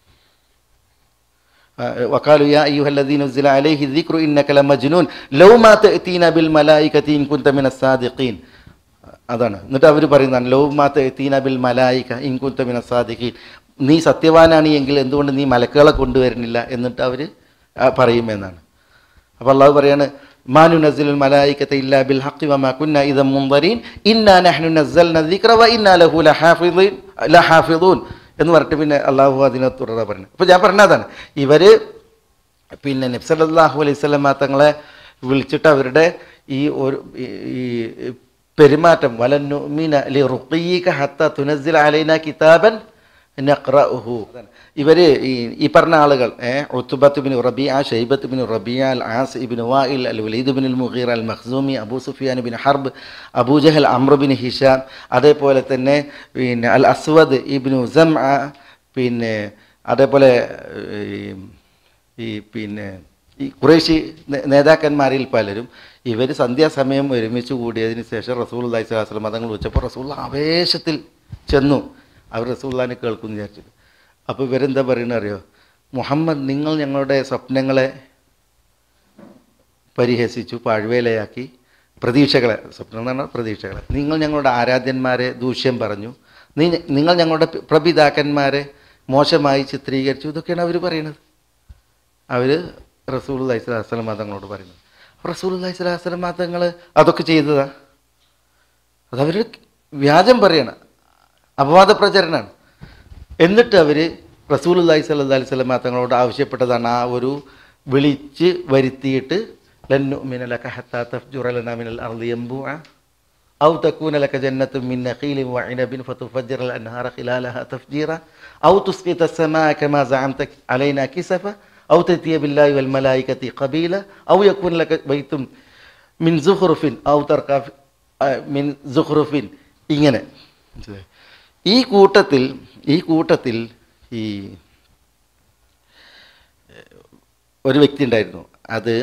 വഖാലു യാ അയ്യുഹല്ലദീ നുസ്സില അലൈഹി ദിക്റു ഇന്നക ല മജ്നൂൻ ലൗ മാ തഅതീന ബിൽ മലായികതി ഇൻ കുൻത മിനസ് സാദിഖീൻ. അതാണ്. എന്നിട്ട് അവർ പറയുന്നതാണ് ലൗ മാ തഅതീന ബിൽ മലായിക ഇൻ കുൻത മിനസ് സാദിഖീൻ, നീ സത്യവാനാണ് എങ്കിൽ എന്തുകൊണ്ട് നീ മലക്കുകളെ കൊണ്ടുവരുന്നില്ല എന്നിട്ട് അവർ പറയുമെന്നാണ്. അപ്പോൾ അള്ളാഹു പറയാണ് മാ നുനസ്സിലുൽ മലായികത ഇല്ലാ ബിൽ ഹഖ് വമാ കുന്നാ ഇദൻ മുൻദരീൻ ഇന്നാ നഹ്നു നസ്സൽനാ ദിക്റ വ ഇന്നാ ലഹു ലഹാഫിളീൻ ലഹാഫിളൂൻ എന്ന് പറഞ്ഞിട്ട് പിന്നെ അള്ളാഹു അതിനെ തുടരാ പറഞ്ഞു. അപ്പോൾ ഞാൻ പറഞ്ഞതാണ്, ഇവർ പിന്നെ നബി സല്ലല്ലാഹു അലൈഹി വസല്ലം തങ്ങളെ വിളിച്ചിട്ട് അവരുടെ ഈ ഒരു ഈ പെരുമാറ്റം വലൻ നുഅ്മിന ലിറുഖിയിക ഹത്താ തുനസ്സില അലൈനാ കിതാബൻ നഖ്റഉഹു, ഇവർ ഈ ഈ പറഞ്ഞ ആളുകൾ Utbah bin Rabia, Shaybah bin Rabia, al As ibn Wail, al Walid bin al Mughira al Makhzumi, Abu Sufyan bin Harb, Abu Jahl Amr bin Hisham, അതേപോലെ തന്നെ പിന്നെ അൽ അസ്വദ് ഇബ്നു സംഅ, പിന്നെ അതേപോലെ ഈ പിന്നെ ഈ ഖുറൈശി നേതാക്കന്മാരിൽ പലരും ഇവർ സന്ധ്യാസമയം ഒരുമിച്ച് കൂടിയതിന് ശേഷം റസൂലുള്ളാഹി സ്വല്ലല്ലാഹു അലൈഹി വസല്ലം തങ്ങൾ വിളിച്ചപ്പോൾ റസൂലുള്ള ആവേശത്തിൽ ചെന്നു. അവർ റസൂലുള്ളാഹിനെ കേൾക്കുമെന്ന് വിചാരിച്ചത്. അപ്പോൾ ഇവരെന്താ പറയുന്നത് അറിയോ? മുഹമ്മദ്, നിങ്ങൾ ഞങ്ങളുടെ സ്വപ്നങ്ങളെ പരിഹസിച്ചു, പാഴ്വേലയാക്കി, പ്രതീക്ഷകളെ, സ്വപ്നം എന്ന് പറഞ്ഞാൽ പ്രതീക്ഷകളെ, നിങ്ങൾ ഞങ്ങളുടെ ആരാധ്യന്മാരെ ദൂഷ്യം പറഞ്ഞു, നീ നിങ്ങൾ ഞങ്ങളുടെ പ്രപിതാക്കന്മാരെ മോശമായി ചിത്രീകരിച്ചു. ഇതൊക്കെയാണ് അവർ പറയുന്നത്. അവർ റസൂലുള്ളാഹി സ്വല്ലല്ലാഹു അലൈഹി വസല്ലം തങ്ങളോട് പറയുന്നത്. റസൂലുള്ളാഹി സ്വല്ലല്ലാഹു അലൈഹി വസല്ലം തങ്ങൾ അതൊക്കെ ചെയ്തതാ? അതവർ വ്യാജം പറയണം, അപവാദ പ്രചരണമാണ്. എന്നിട്ട് അവർ റസൂലുള്ളാഹി സ്വല്ലല്ലാഹു അലൈഹി വസല്ലം തങ്ങളോട് ആവശ്യപ്പെട്ടതാണ് ആ ഒരു വിളിച്ച് വരുത്തിയിട്ട് ലൻ നുഅ്മിന ലക ഹത്താ തഫ്ജുറ ലനാ മിനൽ അർളി യംബുഅ ഔ തകൂന ലക ജന്നത്തുൻ മിൻ നഖീലിൻ വഇനബിൻ ഫതുഫജ്ജിറ അൽ അൻഹാറ ഖിലാലഹാ തഫ്ജീറ ഔ തുസ്ഖിത അസ്സമാഅ കമാ സഅംത അലൈനാ കിസഫ ഔ തഅതിയ ബില്ലാഹി വൽ മലായികതി ഖബീല ഔ യകൂന ലക ബൈത്തുൻ മിൻ സുഖ്റുഫിൻ ഔ തർഖ മിൻ സുഖ്റുഫിൻ. ഇങ്ങനെ ഈ കൂട്ടത്തിൽ ഈ കൂട്ടത്തിൽ ഈ ഒരു വ്യക്തി ഉണ്ടായിരുന്നു. അത്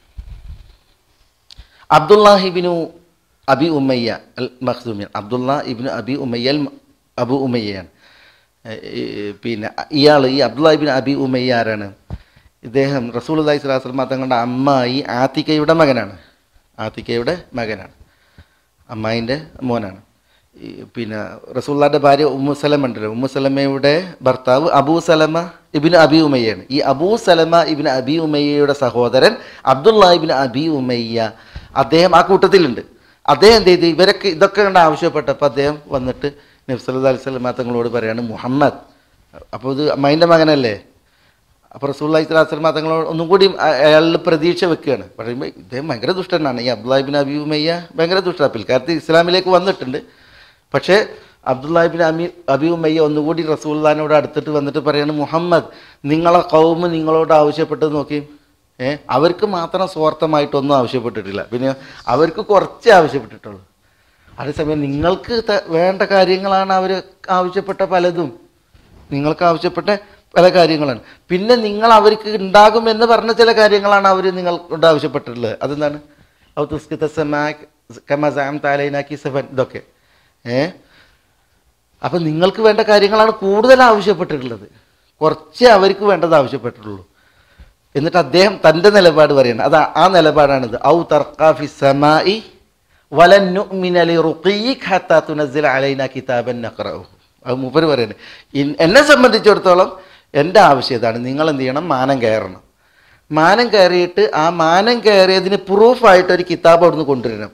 അബ്ദുല്ലാഹിബിനു അബി ഉമയ്യ അൽ മഖ്സൂമിയാണ്. Abdullah ibn Abi Umayya al Abu ഉമയ്യയാണ്. പിന്നെ ഇയാൾ ഈ അബ്ദുല്ലാഹിബിൻ അബി ഉമയ്യ ആരാണ്? ഇദ്ദേഹം റസൂലുള്ളാഹി സ്വല്ലല്ലാഹു അലൈഹി വസല്ലം തങ്ങളുടെ അമ്മായി ആതിക്കയുടെ മകനാണ്. ആതിക്കയുടെ മകനാണ്, അമ്മായിൻ്റെ മോനാണ്. പിന്നെ റസൂലുള്ളാഹിൻ്റെ ഭാര്യ ഉമ്മു സലമ ഉണ്ടല്ലോ, ഉമ്മു സലമയുടെ ഭർത്താവ് അബൂ സലമ ഇബ്നു അബി ഉമയ്യയാണ്. ഈ അബൂ സലമ ഇബ്നു അബി ഉമയ്യയുടെ സഹോദരൻ അബ്ദുല്ലാ ഇബ്നു അബി ഉമയ്യ, അദ്ദേഹം ആ കൂട്ടത്തിലുണ്ട്. അദ്ദേഹം എന്ത് ചെയ്തു? ഇവരൊക്കെ ഇതൊക്കെ കണ്ട് ആവശ്യപ്പെട്ടപ്പോൾ അദ്ദേഹം വന്നിട്ട് നബി സല്ലല്ലാഹു അലൈഹി വസല്ലം തങ്ങളോട് പറയാണ്, മുഹമ്മദ്, അപ്പോൾ ഇത് അമ്മായിൻ്റെ മകനല്ലേ? അപ്പോൾ റസൂലുള്ളാഹി സ്വല്ലല്ലാഹു അലൈഹി വസല്ലം തങ്ങളോട് ഒന്നും കൂടി അയാളുടെ പ്രതീക്ഷ വെക്കുകയാണ്. പറയുമ്പോൾ ഇദ്ദേഹം ഭയങ്കര ദുഷ്ടനാണ്. ഈ അബ്ദുല്ലാ ഇബ്നു അബി ഉമയ്യ ഭയങ്കര ദുഷ്ടനാണ്. പിൽക്കാലത്ത് ഇസ്ലാമിലേക്ക് വന്നിട്ടുണ്ട്. പക്ഷേ Abdullah ibn Abi Abi Umayya ഒന്നുകൂടി റസൂലുള്ളാഹിനോട് അടുത്തിട്ട് വന്നിട്ട് പറയാണ്, മുഹമ്മദ്, നിങ്ങളെ ഖൗമ് നിങ്ങളോട് ആവശ്യപ്പെട്ടത് നോക്കി, ഏ അവർക്ക് മാത്രം സ്വാർത്ഥമായിട്ടൊന്നും ആവശ്യപ്പെട്ടിട്ടില്ല, പിന്നെ അവർക്ക് കുറച്ചേ ആവശ്യപ്പെട്ടിട്ടുള്ളൂ. അതേസമയം നിങ്ങൾക്ക് വേണ്ട കാര്യങ്ങളാണ് അവർ ആവശ്യപ്പെട്ട പലതും, നിങ്ങൾക്ക് ആവശ്യപ്പെട്ട പല കാര്യങ്ങളാണ്. പിന്നെ നിങ്ങൾ അവർക്ക് ഉണ്ടാകുമെന്ന് പറഞ്ഞ ചില കാര്യങ്ങളാണ് അവർ നിങ്ങളോട് ആവശ്യപ്പെട്ടിട്ടുള്ളത്. അതെന്താണ്? ഔ തുസ്ഖിത അസ്സമാഅ കമാ സഅംത അലൈനാ കിസഫൻ. ഇതൊക്കെ ഏ അപ്പം നിങ്ങൾക്ക് വേണ്ട കാര്യങ്ങളാണ് കൂടുതൽ ആവശ്യപ്പെട്ടിട്ടുള്ളത്, കുറച്ചേ അവർക്ക് വേണ്ടത് ആവശ്യപ്പെട്ടിട്ടുള്ളൂ. എന്നിട്ട് അദ്ദേഹം തൻ്റെ നിലപാട് പറയണം. അത് ആ നിലപാടാണിത്. ഔ തർഖാ ഫിസ് സമാഇ വലൻ നുഅ്മിന ലിറുഖീക ഹത്താ തുനസ്സില അലൈനാ കിതാബൻ നഖറഉ. അത് മൂപ്പര് പറയുന്നത്. എന്നെ സംബന്ധിച്ചിടത്തോളം എൻ്റെ ആവശ്യം ഇതാണ്, നിങ്ങൾ എന്ത് ചെയ്യണം? മാനം കയറണം. മാനം കയറിയിട്ട് ആ മാനം കയറിയതിന് പ്രൂഫായിട്ടൊരു കിതാബ് അവിടുന്ന് കൊണ്ടുവരണം.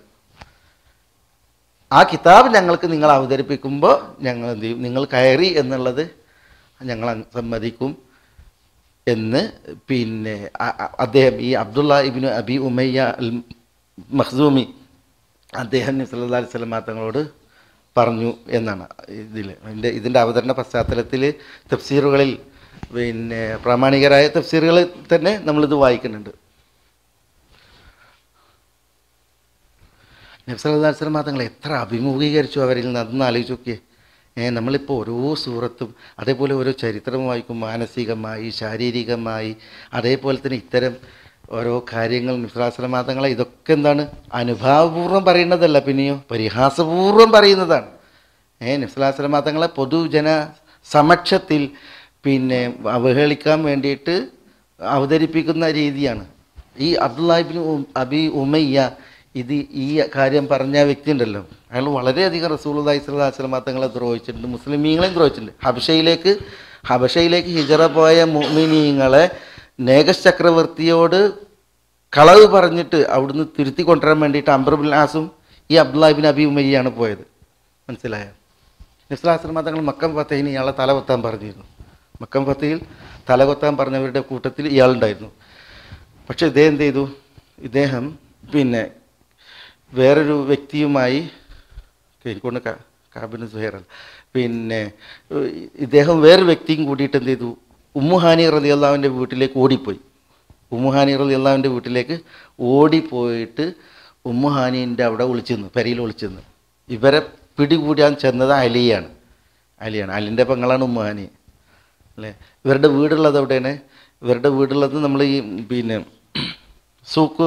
ആ കിതാബ് ഞങ്ങൾക്ക് നിങ്ങൾ അവതരിപ്പിക്കുമ്പോൾ ഞങ്ങൾ എന്ത് ചെയ്യും? നിങ്ങൾ കയറി എന്നുള്ളത് ഞങ്ങൾ സമ്മതിക്കും എന്ന് പിന്നെ അദ്ദേഹം ഈ Abdullah ibn Abi Umayya al Makhzumi അദ്ദേഹം നബി സല്ലല്ലാഹു അലൈഹി വസല്ലം തങ്ങളോട് പറഞ്ഞു എന്നാണ് ഇതിൽ. ഇതിൻ്റെ ഇതിൻ്റെ അവതരണ പശ്ചാത്തലത്തിൽ തഫ്സീറുകളിൽ പിന്നെ പ്രാമാണികരായ തഫ്സീറുകളിൽ തന്നെ നമ്മളിത് വായിക്കുന്നുണ്ട്. നബി സല്ലല്ലാഹു അലൈഹി വസല്ലം തങ്ങൾ എത്ര അഭിമുഖീകരിച്ചു അവരിൽ നിന്ന്, അതൊന്ന് ആലോചിച്ച് നോക്കിയേ. ഏ നമ്മളിപ്പോൾ ഓരോ സൂറത്തും അതേപോലെ ഓരോ ചരിത്രം വായിക്കും, മാനസികമായി, ശാരീരികമായി, അതേപോലെ തന്നെ ഇത്തരം ഓരോ കാര്യങ്ങൾ നബി സല്ലല്ലാഹു അലൈഹി വസല്ലം തങ്ങളെ ഇതൊക്കെ എന്താണ്? അനുഭാവപൂർവ്വം പറയുന്നതല്ല, പിന്നെയോ പരിഹാസപൂർവ്വം പറയുന്നതാണ്. ഏ നബി സല്ലല്ലാഹു അലൈഹി വസല്ലം തങ്ങളെ പൊതുജന സമക്ഷത്തിൽ പിന്നെ അവഹേളിക്കാൻ വേണ്ടിയിട്ട് അവതരിപ്പിക്കുന്ന രീതിയാണ്. ഈ അബ്ദുല്ലാ ഇബ്നു അബി ഉമയ്യ ഇത് ഈ കാര്യം പറഞ്ഞ വ്യക്തി ഉണ്ടല്ലോ, അയാൾ വളരെയധികം റസൂലുള്ളാഹി സ്വല്ലല്ലാഹു അലൈഹി വസല്ലം തങ്ങളെ ദ്രോഹിച്ചിട്ടുണ്ട്, മുസ്ലിമീങ്ങളെയും ദ്രോഹിച്ചിട്ടുണ്ട്. ഹബശയിലേക്ക് ഹബശയിലേക്ക് ഹിജറ പോയ മുഅ്മിനീങ്ങളെ നേഗസ് ചക്രവർത്തിയോട് കളവ് പറഞ്ഞിട്ട് അവിടുന്ന് തിരുത്തി കൊണ്ടുവരാൻ വേണ്ടിയിട്ട് അംർ ഇബ്നുൽ ആസും ഈ അബ്ദുല്ലാ ഇബ്നു അബി ഉമയ്യയാണ് പോയത്. മനസ്സിലായോ? നബി സല്ലല്ലാഹു അലൈഹി വസല്ലം തങ്ങൾ മക്കം ഫത്തഹിന് ഇയാളെ തല കൊത്താൻ പറഞ്ഞിരുന്നു. മക്കം ഫത്തഹിൽ തല കൊത്താൻ പറഞ്ഞവരുടെ കൂട്ടത്തിൽ ഇയാളുണ്ടായിരുന്നു. പക്ഷേ ഇദ്ദേഹം എന്ത് ചെയ്തു? ഇദ്ദേഹം പിന്നെ വേറൊരു വ്യക്തിയുമായി എനിക്കൊണ്ട് കാബിന് സുഹൈറല്ല പിന്നെ ഇദ്ദേഹം വേറൊരു വ്യക്തിയും കൂടിയിട്ട് എന്ത് ചെയ്തു? ഉമ്മുഹാനി റളിയല്ലാഹുവിൻ്റെ വീട്ടിലേക്ക് ഓടിപ്പോയി. ഉമ്മുഹാനി റളിയല്ലാഹുവിൻ്റെ വീട്ടിലേക്ക് ഓടിപ്പോയിട്ട് ഉമ്മുഹാനീൻ്റെ അവിടെ ഒളിച്ചെന്നു, പെരയിൽ ഒളിച്ചെന്നു. ഇവരെ പിടികൂടാൻ ചെന്നത് അലിയാണ്. അലിയാണ് അലിൻ്റെ പെങ്ങളാണ് ഉമ്മുഹാനി അല്ലേ. ഇവരുടെ വീടുള്ളത് എവിടെയാണ്? ഇവരുടെ വീടുള്ളത് നമ്മൾ ഈ പിന്നെ സൂക്ക്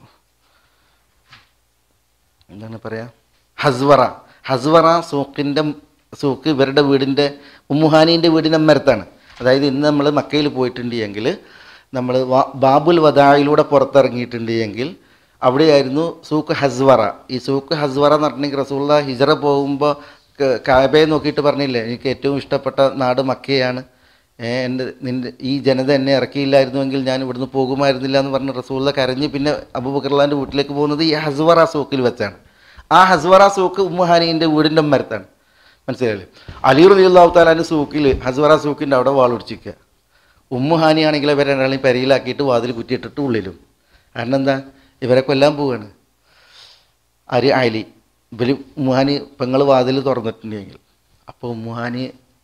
എന്താണ് പറയാ ഹസ്വറ. ഹസ്വറ സൂക്കിൻ്റെ സൂക്ക് ഇവരുടെ വീടിൻ്റെ ഉമ്മുഹാനീൻ്റെ വീടിൻ്റെ അമ്മരത്താണ്. അതായത് ഇന്ന് നമ്മൾ മക്കയിൽ പോയിട്ടുണ്ട് എങ്കിൽ നമ്മൾ ബാബുൽ വദായിലൂടെ പുറത്തിറങ്ങിയിട്ടുണ്ട് എങ്കിൽ അവിടെയായിരുന്നു സൂക്ക് ഹസ്വറ. ഈ സൂക്ക് ഹസ്വറ എന്ന് പറഞ്ഞിട്ടുണ്ടെങ്കിൽ റസൂലുള്ളാഹി ഹിജ്റ പോകുമ്പോൾ കാബയെ നോക്കിയിട്ട് പറഞ്ഞില്ലേ, എനിക്ക് ഏറ്റവും ഇഷ്ടപ്പെട്ട നാട് മക്കയാണ്, എൻ്റെ നിൻ്റെ ഈ ജനത എന്നെ ഇറക്കിയില്ലായിരുന്നുവെങ്കിൽ ഞാൻ ഇവിടുന്ന് പോകുമായിരുന്നില്ല എന്ന് പറഞ്ഞ് റസൂലുള്ളാഹി കരഞ്ഞ് പിന്നെ അബൂബക്കർലാൻ്റെ വീട്ടിലേക്ക് പോകുന്നത് ഈ ഹസ്വറ സൂക്കിൽ വെച്ചാണ്. ആ ഹസ്വറ സൂക്ക് ഉമ്മുഹാനീൻ്റെ വീടിൻ്റെ മരത്താണ്. മനസ്സിലായില്ലേ? അലി റളിയല്ലാഹു തആല സൂക്കിൽ ഹസ്വറ സൂക്കിൻ്റെ അവിടെ വാളുടിച്ചിരിക്കുക. ഉമ്മുഹാനി ആണെങ്കിൽ ഇവരെ രണ്ടാളെയും പെരയിലാക്കിയിട്ട് വാതിൽ കുറ്റിയിട്ടിട്ട് ഉള്ളിലും. കാരണം എന്താ, ഇവരെ കൊല്ലാൻ പോവുകയാണ്. ആര്? അലി. ഇവർ ഉമ്മുഹാനി പെങ്ങൾ വാതിൽ തുറന്നിട്ടുണ്ടെങ്കിൽ അപ്പോൾ ഉമ്മുഹാനി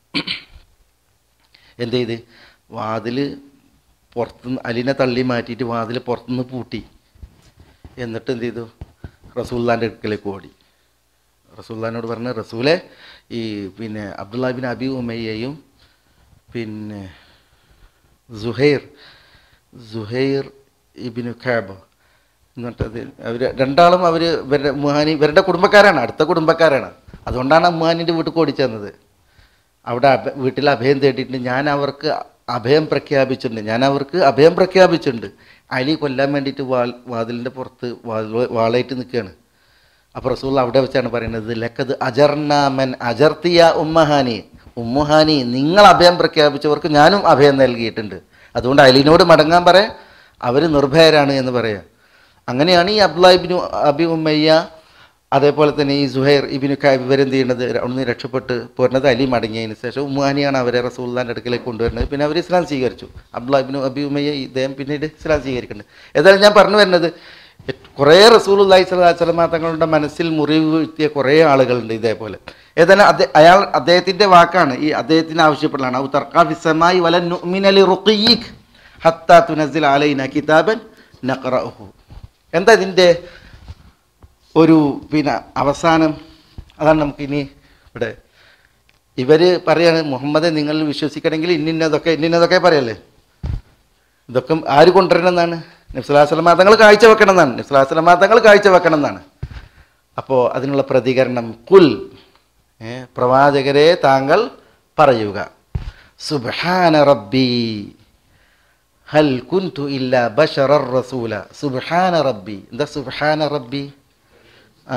എന്ത് ചെയ്ത് വാതിൽ പുറത്തുനിന്ന് അലിനെ തള്ളി മാറ്റിയിട്ട് വാതിൽ പുറത്തുനിന്ന് പൂട്ടി. എന്നിട്ട് എന്ത് ചെയ്തു, റസൂലുള്ളാഹിൻ്റെ അടുക്കലേക്ക് ഓടി. റസൂലുള്ളാഹിനോട് പറഞ്ഞ റസൂലെ, ഈ പിന്നെ അബ്ദുല്ലാഹി ബിൻ അബി ഉമയ്യയും പിന്നെ സുഹൈർ സുഹൈർ ഇബ്നു കഅബ് എന്നിട്ടത് അവർ രണ്ടാളും അവർ ഇവരുടെ മുഹാനി ഇവരുടെ കുടുംബക്കാരാണ്, അടുത്ത കുടുംബക്കാരാണ്. അതുകൊണ്ടാണ് മുഹാനിൻ്റെ വീട്ടിൽ ഓടിച്ചെന്നത്. അവിടെ അഭ വീട്ടിൽ അഭയം തേടിയിട്ടുണ്ട്. ഞാൻ അവർക്ക് അഭയം പ്രഖ്യാപിച്ചിട്ടുണ്ട് ഞാൻ അവർക്ക് അഭയം പ്രഖ്യാപിച്ചിട്ടുണ്ട് അലി കൊല്ലാൻ വേണ്ടിയിട്ട് വാൾ വാതിലിൻ്റെ പുറത്ത് വാളായിട്ട് നിൽക്കുകയാണ്. അപ്പോൾ റസൂൽ അവിടെ വെച്ചാണ് പറയുന്നത്, ലക്കത് അജർനാമൻ അജർത്തിയ ഉമ്മഹാനി, ഉമ്മുഹാനി നിങ്ങൾ അഭയം പ്രഖ്യാപിച്ചവർക്ക് ഞാനും അഭയം നൽകിയിട്ടുണ്ട്. അതുകൊണ്ട് അലിനോട് മടങ്ങാൻ പറയാം, അവർ നിർഭയരാണ് എന്ന് പറയാം. അങ്ങനെയാണ് ഈ അബ്ദുല്ലാഹി ഇബ്നു അബി ഉമയ്യ അതേപോലെ തന്നെ ഈ സുഹൈർ ഇബ്നു കഅബ് ഇവരെന്ത് ചെയ്യുന്നത്, അവിടുന്ന് രക്ഷപ്പെട്ട് പോരുന്നത് അലി മടങ്ങിയതിന് ശേഷം ഉമ്മുഹാനിയാണ് അവരെ റസൂലുള്ളാഹിൻ്റെ അടുക്കലേക്ക് കൊണ്ടുവരുന്നത്. പിന്നെ അവർ ഇസ്ലാം സ്വീകരിച്ചു. അബ്ദുല്ലാഹി ഇബ്നു അബി ഉമയ്യ ഇദ്ദേഹം പിന്നീട് ഇസ്ലാം സ്വീകരിക്കുന്നുണ്ട്. ഏതായാലും ഞാൻ പറഞ്ഞു വരുന്നത്, കുറേ റസൂലുള്ളാഹി സ്വല്ലല്ലാഹു അലൈഹി വസല്ലം തങ്ങളുടെ മനസ്സിൽ മുറിവ് വീഴ്ത്തിയ കുറേ ആളുകളുണ്ട് ഇതേപോലെ. ഏതായാലും അത് അയാൾ അദ്ദേഹത്തിൻ്റെ വാക്കാണ്, ഈ അദ്ദേഹത്തിന് ആവശ്യപ്പെടലാണ്, ഔ തർഖാ ഫിസ്സമായി വലൻ നുഅ്മിന ലിറുഖിയിക് ഹത്താ തുനസ്സിൽ അലൈനാ കിതാബൻ നഖറഉഹു. എന്താ ഇതിൻ്റെ ഒരു പിന്നെ അവസാനം? അതാണ് നമുക്കിനി ഇവിടെ ഇവർ പറയാണ്, മുഹമ്മദെ നിങ്ങൾ വിശ്വസിക്കണമെങ്കിൽ ഇന്നിന്നതൊക്കെ ഇന്നിന്നതൊക്കെ പറയല്ലേ. ഇതൊക്കെ ആര് കൊണ്ടുവരണം എന്നാണ്? നബി സ്വല്ലല്ലാഹു അലൈഹി വസല്ലം തങ്ങൾ കാഴ്ച വെക്കണം എന്നാണ്. നബി സ്വല്ലല്ലാഹു അലൈഹി വസല്ലം തങ്ങൾ കാഴ്ച വെക്കണം എന്നാണ്. അപ്പോൾ അതിനുള്ള പ്രതികരണം, കുൽ, പ്രവാചകരെ താങ്കൾ പറയുക, സുബ്ഹാന റബ്ബി ഹൽ കുൻതു ഇല്ലാ ബശറർ റസൂല. സുബ്ഹാന റബ്ബി. എന്താ സുബ്ഹാന റബ്ബി? ആ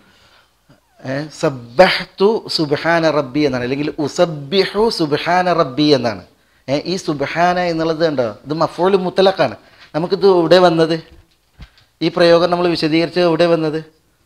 സബ്ബഹ്തു സുബ്ഹാന റബ്ബി എന്നാണ്, അല്ലെങ്കിൽ ഉസബ്ബിഹു സുബ്ഹാന റബ്ബി എന്നാണ്. ഈ സുബ്ഹാന എന്നുള്ളത് ഉണ്ടോ, ഇത് മഫ്ഊൽ മുത്തലഖാണ്. നമുക്കിത് എവിടെ വന്നത്? ഈ പ്രയോഗം നമ്മൾ വിശദീകരിച്ചത് എവിടെ വന്നത്?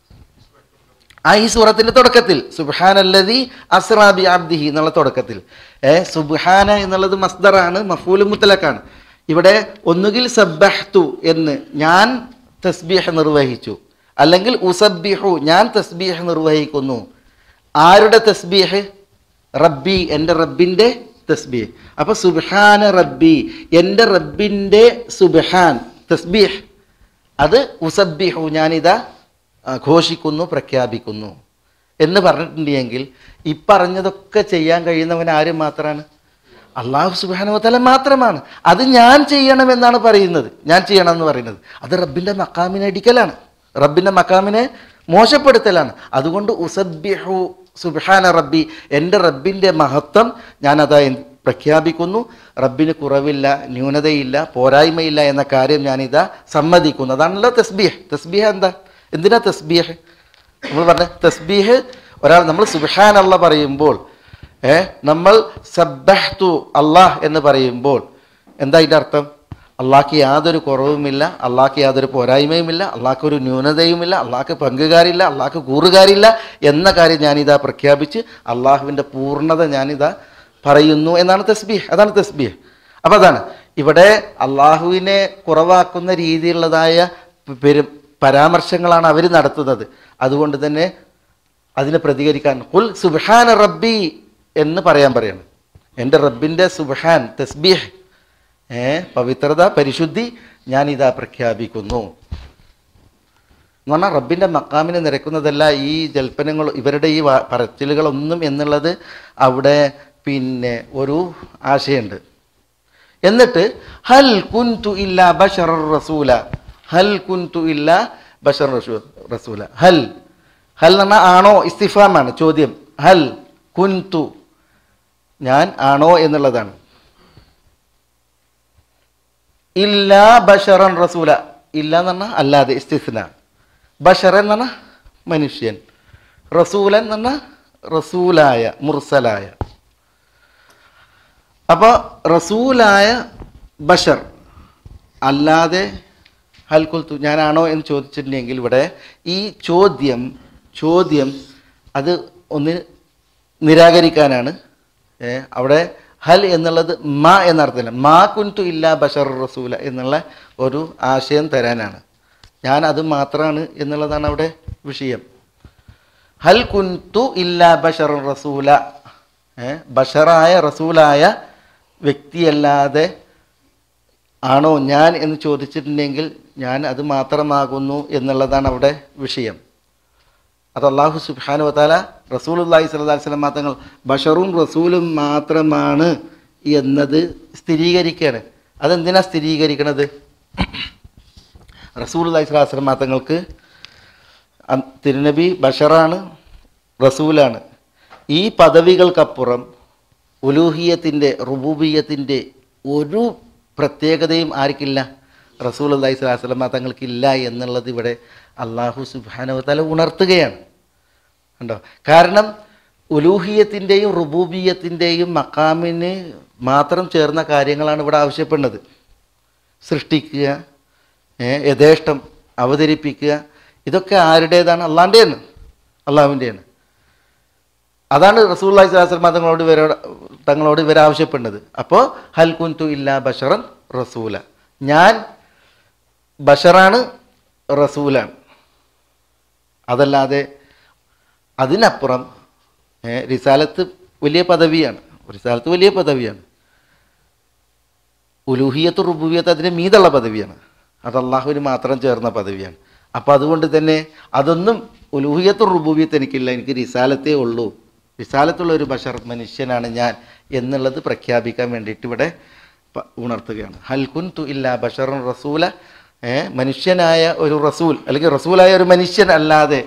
ആ ഈ സൂറത്തിൻ്റെ തുടക്കത്തിൽ, സുബ്ഹാനല്ലദീ അസ്റാ ബി അബ്ദിഹി എന്നുള്ള തുടക്കത്തിൽ. ഏ സുബ്ഹാന എന്നുള്ളത് മസ്ദറാണ്, മഫ്ഊൽ മുത്തലഖാണ്. ഇവിടെ ഒന്നുകിൽ സബ്ബഹ്തു എന്ന് ഞാൻ തസ്ബീഹ് നിർവഹിച്ചു, അല്ലെങ്കിൽ ഉസബ്ബിഹു ഞാൻ തസ്ബീഹ് നിർവഹിക്കുന്നു. ആരുടെ തസ്ബീഹ്? റബ്ബി, എൻ്റെ റബ്ബിൻ്റെ തസ്ബീഹ്. അപ്പോൾ സുബ്ഹാന റബ്ബി, എൻ്റെ റബ്ബിൻ്റെ സുബ്ഹാൻ തസ്ബീഹ്, അത് ഉസബ്ബിഹു ഞാനിതാ ഘോഷിക്കുന്നു, പ്രഖ്യാപിക്കുന്നു എന്ന് പറഞ്ഞിട്ടുണ്ടെങ്കിൽ ഈ പറഞ്ഞതൊക്കെ ചെയ്യാൻ കഴിയുന്നവൻ ആര് മാത്രമാണ്? അല്ലാഹു സുബ്ഹാനഹു വ തആല മാത്രമാണ്. അത് ഞാൻ ചെയ്യണമെന്നാണ് പറയുന്നത്, ഞാൻ ചെയ്യണം എന്ന് പറയുന്നത്. അത് റബ്ബിൻ്റെ മഖാമിനെ അടിക്കലാണ്, റബ്ബിൻ്റെ മഖാമിനെ മോശപ്പെടുത്തലാണ്. അതുകൊണ്ട് ഉസബ്ബിഹു സുബ്ഹാന റബ്ബി, എൻ്റെ റബ്ബിൻ്റെ മഹത്വം ഞാനതാ പ്രഖ്യാപിക്കുന്നു. റബ്ബിന് കുറവില്ല, ന്യൂനതയില്ല, പോരായ്മയില്ല എന്ന കാര്യം ഞാനിതാ സമ്മതിക്കുന്നു. അതാണല്ലോ തസ്ബീഹ്. തസ്ബീഹ് എന്താ? എന്തിനാ തസ്ബീഹ്? നമ്മൾ പറഞ്ഞ തസ്ബീഹ്, ഒരാൾ നമ്മൾ സുബ്ഹാനല്ലാഹ് പറയുമ്പോൾ, ഏ നമ്മൾ സബ്ബഹ്തു അല്ലാഹ് എന്ന് പറയുമ്പോൾ എന്താ അതിൻ്റെ അർത്ഥം? അള്ളാഹ്ക്ക് യാതൊരു കുറവുമില്ല, അള്ളാഹ്ക്ക് യാതൊരു പോരായ്മയുമില്ല, അള്ളാഹ്ക്ക് ഒരു ന്യൂനതയുമില്ല, അള്ളാഹ്ക്ക് പങ്കുകാരില്ല, അള്ളാഹ്ക്ക് കൂറുകാരില്ല എന്ന കാര്യം ഞാനിതാ പ്രഖ്യാപിച്ച് അള്ളാഹുവിൻ്റെ പൂർണ്ണത ഞാനിതാ പറയുന്നു എന്നാണ് തസ്ബീഹ്. അതാണ് തസ്ബീഹ്. അപ്പോൾ അതാണ് ഇവിടെ അള്ളാഹുവിനെ കുറവാക്കുന്ന രീതിയിലുള്ളതായ പെരു പരാമർശങ്ങളാണ് അവർ നടത്തുന്നത്. അതുകൊണ്ട് തന്നെ അതിനെ പ്രതികരിക്കാൻ ഖുൽ സുബ്ഹാന റബ്ബി എന്ന് പറയാൻ പറയാണ്. എൻ്റെ റബ്ബിൻ്റെ സുബ്ഹാൻ തസ്ബീഹ്, ഏ പവിത്രത, പരിശുദ്ധി ഞാനിതാ പ്രഖ്യാപിക്കുന്നു എന്ന് പറഞ്ഞാൽ റബ്ബിൻ്റെ മക്കാമിനെ നിരക്കുന്നതല്ല ഈ ജൽപ്പനങ്ങൾ, ഇവരുടെ ഈ പറച്ചിലുകളൊന്നും എന്നുള്ളത് അവിടെ പിന്നെ ഒരു ആശയമുണ്ട്. എന്നിട്ട് ഹൽ കുൻതു ഇല്ലാ ബശറർ റസൂല, ഹൽ കുന്തു ഇല്ല ബഷർ റസൂല. ഹൽ ഹൽ എന്ന് പറഞ്ഞാൽ ആണോ ഇസ്തിഫാമാണ്, ചോദ്യം. ഹൽ കുന്തു ഞാൻ ആണോ എന്നുള്ളതാണ്. ഇല്ലാ ബഷറൻ റസൂല, ഇല്ല എന്ന് പറഞ്ഞാൽ അല്ലാതെ, ഇസ്തിസ്ന. ബഷറൻ എന്ന് പറഞ്ഞാൽ മനുഷ്യൻ, റസൂലൻ എന്ന് പറഞ്ഞാൽ റസൂലായ, മുർസലായ. അപ്പോൾ റസൂലായ ബഷർ അല്ലാതെ ഹൽ കുൽത്തു ഞാനാണോ എന്ന് ചോദിച്ചിട്ടുണ്ടെങ്കിൽ ഇവിടെ ഈ ചോദ്യം ചോദ്യം അത് ഒന്ന് നിരാകരിക്കാനാണ്. അവിടെ ഹൽ എന്നുള്ളത് മാ എന്നർത്ഥമില്ല, മാ കുൻതു ഇല്ല ബഷർ റസൂല എന്നുള്ള ഒരു ആശയം തരാനാണ്. ഞാൻ അത് മാത്രമാണ് എന്നുള്ളതാണ് അവിടെ വിഷയം. ഹൽ കുൻതു ഇല്ല ബഷർ റസൂല, ബഷറായ റസൂലായ വ്യക്തിയല്ലാതെ ആണോ ഞാൻ എന്ന് ചോദിച്ചിട്ടുണ്ടെങ്കിൽ ഞാൻ അത് മാത്രമാകുന്നു എന്നുള്ളതാണ് അവിടെ വിഷയം. അത് അല്ലാഹു സുബ്ഹാനഹു വ തആല റസൂലുള്ളാഹി സ്വല്ലല്ലാഹു അലൈഹി വസല്ലം തങ്ങൾ ബഷറും റസൂലും മാത്രമാണ് എന്നത് സ്ഥിരീകരിക്കുകയാണ്. അതെന്തിനാ സ്ഥിരീകരിക്കണത്? റസൂലുള്ളാഹി സ്വല്ലല്ലാഹു അലൈഹി വസല്ലം തങ്ങൾക്ക് തിരുനബി ബഷറാണ്, റസൂലാണ്. ഈ പദവികൾക്കപ്പുറം ഉലൂഹിയത്തിൻ്റെ റുബൂബിയത്തിൻ്റെ ഒരു പ്രത്യേകതയും ആർക്കില്ല? റസൂലുള്ളാഹി സ്വല്ലല്ലാഹു അലൈഹി വസല്ലം തങ്ങൾക്കില്ല എന്നുള്ളത് ഇവിടെ അല്ലാഹു സുബ്ഹാനഹു വ തആല ഉണർത്തുകയാണ്. കണ്ടോ? കാരണം ഉലൂഹിയത്തിൻ്റെയും റുബൂബിയത്തിൻ്റെയും മഖാമിന് മാത്രം ചേർന്ന കാര്യങ്ങളാണ് ഇവിടെ ആവശ്യപ്പെടുന്നത്. സൃഷ്ടിക്കുക, യഥേഷ്ടം അവതരിപ്പിക്കുക, ഇതൊക്കെ ആരുടേതാണ്? അള്ളാൻ്റെയാണ്, അള്ളാഹുവിൻ്റെയാണ്. അതാണ് റസൂലുള്ളാഹി സ്വല്ലല്ലാഹു അലൈഹി വസല്ലം തങ്ങളോട് ഇവരോട് തങ്ങളോട് ഇവർ ആവശ്യപ്പെടുന്നത്. അപ്പോൾ ഹൽ കുൻതു ഇല്ലാ ബഷറൻ റസൂല, ഞാൻ ബഷറാണ്, റസൂലാണ്. അതല്ലാതെ അതിനപ്പുറം റിസാലത്ത് വലിയ പദവിയാണ്, റിസാലത്ത് വലിയ പദവിയാണ്. ഉലൂഹിയത്ത് റുബൂബിയത്ത് അതിന് മീതുള്ള പദവിയാണ്. അത് അള്ളാഹുവിന് മാത്രം ചേർന്ന പദവിയാണ്. അപ്പോൾ അതുകൊണ്ട് തന്നെ അതൊന്നും ഉലൂഹിയത്ത് റുബൂബിയത്ത് എനിക്കില്ല, എനിക്ക് റിസാലത്തേ ഉള്ളൂ, റിസാലത്തുള്ള ഒരു ബഷർ മനുഷ്യനാണ് ഞാൻ എന്നുള്ളത് പ്രഖ്യാപിക്കാൻ വേണ്ടിയിട്ട് ഇവിടെ ഉണർത്തുകയാണ്. ഹൽ കുൻതു ഇല്ലാ ബഷറുൻ റസൂല, മനുഷ്യനായ ഒരു റസൂൽ അല്ലെങ്കിൽ റസൂലായ ഒരു മനുഷ്യൻ അല്ലാതെ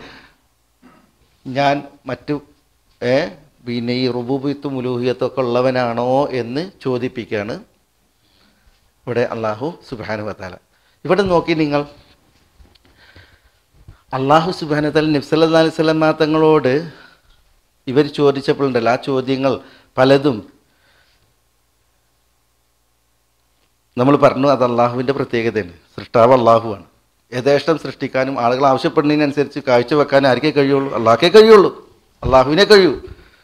ഞാൻ മറ്റു പിന്നെ ഈ റുബൂബിയത്തും ഉലൂഹിയത്തും ഒക്കെ ഉള്ളവനാണോ എന്ന് ചോദിപ്പിക്കുകയാണ് ഇവിടെ അല്ലാഹു സുബ്ഹാനഹു വ തആല. ഇവിടെ നോക്കി നിങ്ങൾ, അല്ലാഹു സുബ്ഹാനഹു വ തആല നബി സല്ലല്ലാഹു അലൈഹി വസല്ലം തങ്ങളോട് ഇവർ ചോദിച്ചപ്പോഴുണ്ടല്ലോ, ആ ചോദ്യങ്ങൾ പലതും നമ്മൾ പറഞ്ഞു അത് അള്ളാഹുവിൻ്റെ പ്രത്യേകതയാണ്. സൃഷ്ടാവ് അള്ളാഹുവാണ്. യഥേഷ്ടം സൃഷ്ടിക്കാനും ആളുകൾ ആവശ്യപ്പെടുന്നതിനനുസരിച്ച് കാഴ്ചവെക്കാനും ആർക്കേ കഴിയുള്ളൂ? അള്ളാഹ്ക്കേ കഴിയുള്ളൂ, അള്ളാഹുവിനെ കഴിയൂ.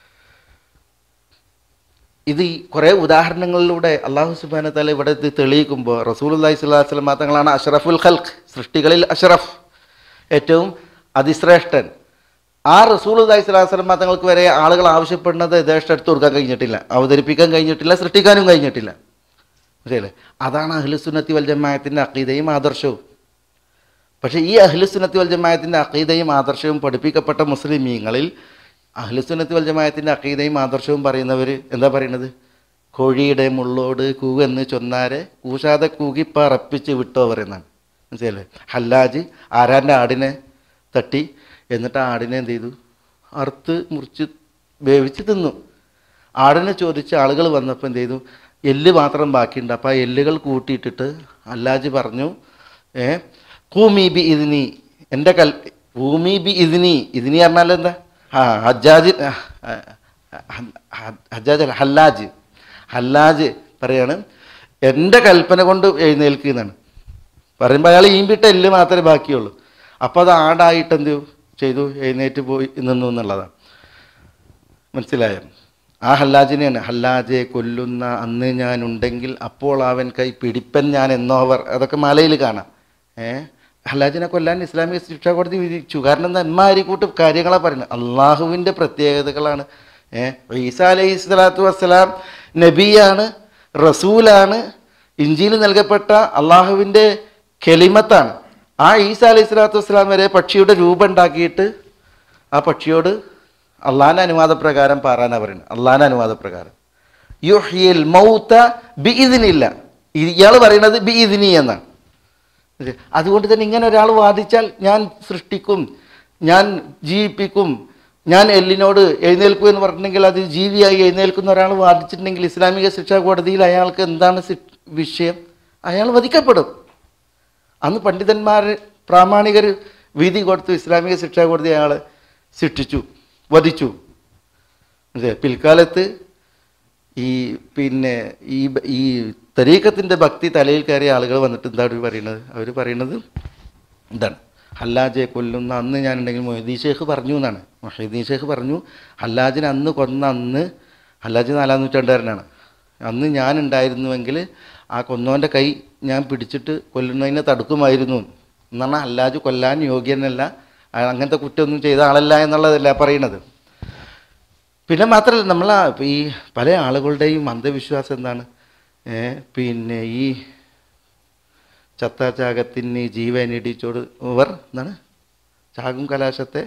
ഇത് കുറേ ഉദാഹരണങ്ങളിലൂടെ അള്ളാഹു സുബ്ഹാനഹു വ തആല ഇവിടെ ഇത് തെളിയിക്കുമ്പോൾ റസൂലുള്ളാഹി സ്വല്ലല്ലാഹു അലൈഹി വസല്ലം തങ്ങളാണ് അഷ്റഫുൽ ഖൽഖ്, സൃഷ്ടികളിൽ അഷ്റഫ്, ഏറ്റവും അതിശ്രേഷ്ഠൻ. ആ റസൂലുള്ളാഹി സ്വല്ലല്ലാഹു അലൈഹി വസല്ലം തങ്ങൾക്ക് വരെ ആളുകൾ ആവശ്യപ്പെടുന്നത് യഥേഷ്ടം എടുത്തു കൊടുക്കാൻ കഴിഞ്ഞിട്ടില്ല, അവതരിപ്പിക്കാൻ കഴിഞ്ഞിട്ടില്ല, സൃഷ്ടിക്കാനും കഴിഞ്ഞിട്ടില്ല. ശരിയല്ലേ? അതാണ് അഹ്ലുസുന്നത്തി വൽ ജമാഅത്തിൻ്റെ അഖീദയും ആദർശവും. പക്ഷേ ഈ അഹ്ലുസുന്നത്തി വൽ ജമാഅത്തിൻ്റെ അഖീദയും ആദർശവും പഠിപ്പിക്കപ്പെട്ട മുസ്ലിമീങ്ങളിൽ അഹ്ലുസുന്നത്തി വൽ ജമാഅത്തിൻ്റെ അഖീദയും ആദർശവും പറയുന്നവർ എന്താ പറയുന്നത്? കോഴിയുടെ മുള്ളോട് കൂവെന്ന് ചൊന്നാരെ കൂശാതെ കൂകി പറപ്പിച്ച് വിട്ടോവർ എന്നാണ്. മനസ്സിലല്ലേ? ഹല്ലാജ് ആരാൻ്റെ ആടിനെ തട്ടി, എന്നിട്ട് ആടിനെ എന്ത് ചെയ്തു? അറുത്ത് മുറിച്ച് വേവിച്ച് തിന്നു. ആടിനെ ചോദിച്ച് ആളുകൾ വന്നപ്പോൾ എന്ത് ചെയ്തു? എല്ല് മാത്രം ബാക്കിയുണ്ട്. അപ്പോൾ ആ എല്ലുകൾ കൂട്ടിയിട്ടിട്ട് ഹല്ലാജ് പറഞ്ഞു, ഏ കൂമി ബി ഇതിനി, എൻ്റെ കൽ ഭൂമി ബി ഇതിനി, ഇതിനി പറഞ്ഞാൽ എന്താ? ആ ഹജ്ജാജ് ഹജ്ജാജ് അല്ല ഹല്ലാജ് ഹല്ലാജ് പറയാണ് എൻ്റെ കൽപ്പന കൊണ്ട് എഴുന്നേൽക്കുന്നതാണ്. പറയുമ്പോൾ അയാൾ ഈമ്പിട്ട എല്ല് മാത്രമേ ബാക്കിയുള്ളൂ. അപ്പോൾ അത് ആടായിട്ട് എന്ത് ചെയ്തു? എഴുന്നേറ്റ് പോയി നിന്നു എന്നുള്ളതാണ്. മനസ്സിലായോ? ആ ഹല്ലാജിനെയാണ് ഹല്ലാജെ കൊല്ലുന്ന അന്ന് ഞാൻ ഉണ്ടെങ്കിൽ അപ്പോൾ അവൻ കൈ പിടിപ്പൻ ഞാൻ എന്നോവർ, അതൊക്കെ മലയിൽ കാണാം. ഏഹ് ഹല്ലാജിനെ കൊല്ലാൻ ഇസ്ലാമിക ശിക്ഷാ കോടതി വിധിച്ചു. കാരണം എന്താ? എമ്മാരിക്കൂട്ട് കാര്യങ്ങളാണ് പറയുന്നത്, അള്ളാഹുവിൻ്റെ പ്രത്യേകതകളാണ്. ഏഹ് ഈസാ അലൈഹി സ്വലാത്തു വസ്സലാം നബിയാണ്, റസൂലാണ്, ഇഞ്ചീൽ നൽകപ്പെട്ട അള്ളാഹുവിൻ്റെ കെലിമത്താണ്. ആ ഈസാ അലൈഹി സ്വലാത്തു വസ്സലാം വരെ പക്ഷിയുടെ രൂപം ഉണ്ടാക്കിയിട്ട് ആ പക്ഷിയോട് അള്ളാഹിൻ്റെ അനുവാദപ്രകാരം പാറാനാണ് പറയുന്നത്. അള്ളാഹിൻ്റെ അനുവാദപ്രകാരം യുഹ്യിൽ മൗത ബി ഇതിനില്ല, ഇയാൾ പറയുന്നത് ബി ഇതിനി എന്നാണ്. അതുകൊണ്ട് തന്നെ ഇങ്ങനെ ഒരാൾ വാദിച്ചാൽ ഞാൻ സൃഷ്ടിക്കും, ഞാൻ ജീവിപ്പിക്കും, ഞാൻ എല്ലിനോട് എഴുന്നേൽക്കും എന്ന് പറഞ്ഞിട്ടുണ്ടെങ്കിൽ അത് ജീവിയായി എഴുന്നേൽക്കുന്ന ഒരാൾ വാദിച്ചിട്ടുണ്ടെങ്കിൽ ഇസ്ലാമിക ശിക്ഷാ കോടതിയിൽ അയാൾക്ക് എന്താണ് വിഷയം? അയാൾ വധിക്കപ്പെടും. അന്ന് പണ്ഡിതന്മാർ പ്രാമാണികർ വിധി കൊടുത്തു, ഇസ്ലാമിക ശിക്ഷാ കോടതി അയാളെ ശിക്ഷിച്ചു, വധിച്ചു. അതെ, പിൽക്കാലത്ത് ഈ പിന്നെ ഈ ഈ തരീഖത്തിൻ്റെ ഭക്തി തലയിൽ കയറിയ ആളുകൾ വന്നിട്ട് എന്താണ് അവർ പറയുന്നത്? അവർ പറയുന്നത് എന്താണ്? ഹല്ലാജെ കൊല്ലുന്ന അന്ന് ഞാനുണ്ടെങ്കിൽ മൊഹീദ്ദീൻ ഷേഖ് പറഞ്ഞു എന്നാണ്. മൊഹീദ്ദീൻ ഷേഖ് പറഞ്ഞു, ഹല്ലാജിനെ അന്ന് കൊന്ന അന്ന്, ഹല്ലാജ് നാലാം നൂറ്റാണ്ടുകാരനാണ്, അന്ന് ഞാൻ ഉണ്ടായിരുന്നുവെങ്കിൽ ആ കൊന്നോൻ്റെ കൈ ഞാൻ പിടിച്ചിട്ട് കൊല്ലുന്നതിനെ തടുക്കുമായിരുന്നു എന്നാണ്. ഹല്ലാജ് കൊല്ലാൻ യോഗ്യനല്ല, അങ്ങനത്തെ കുറ്റമൊന്നും ചെയ്ത ആളല്ല എന്നുള്ളതല്ല പറയണത്. പിന്നെ മാത്രമല്ല, നമ്മൾ ഈ പല ആളുകളുടെയും അന്ധവിശ്വാസം എന്താണ്? പിന്നെ ഈ ചത്ത ചാകത്തിന് ജീവനിടിച്ചോട് ഇവർ എന്താണ് ചാകും കലാശത്തെ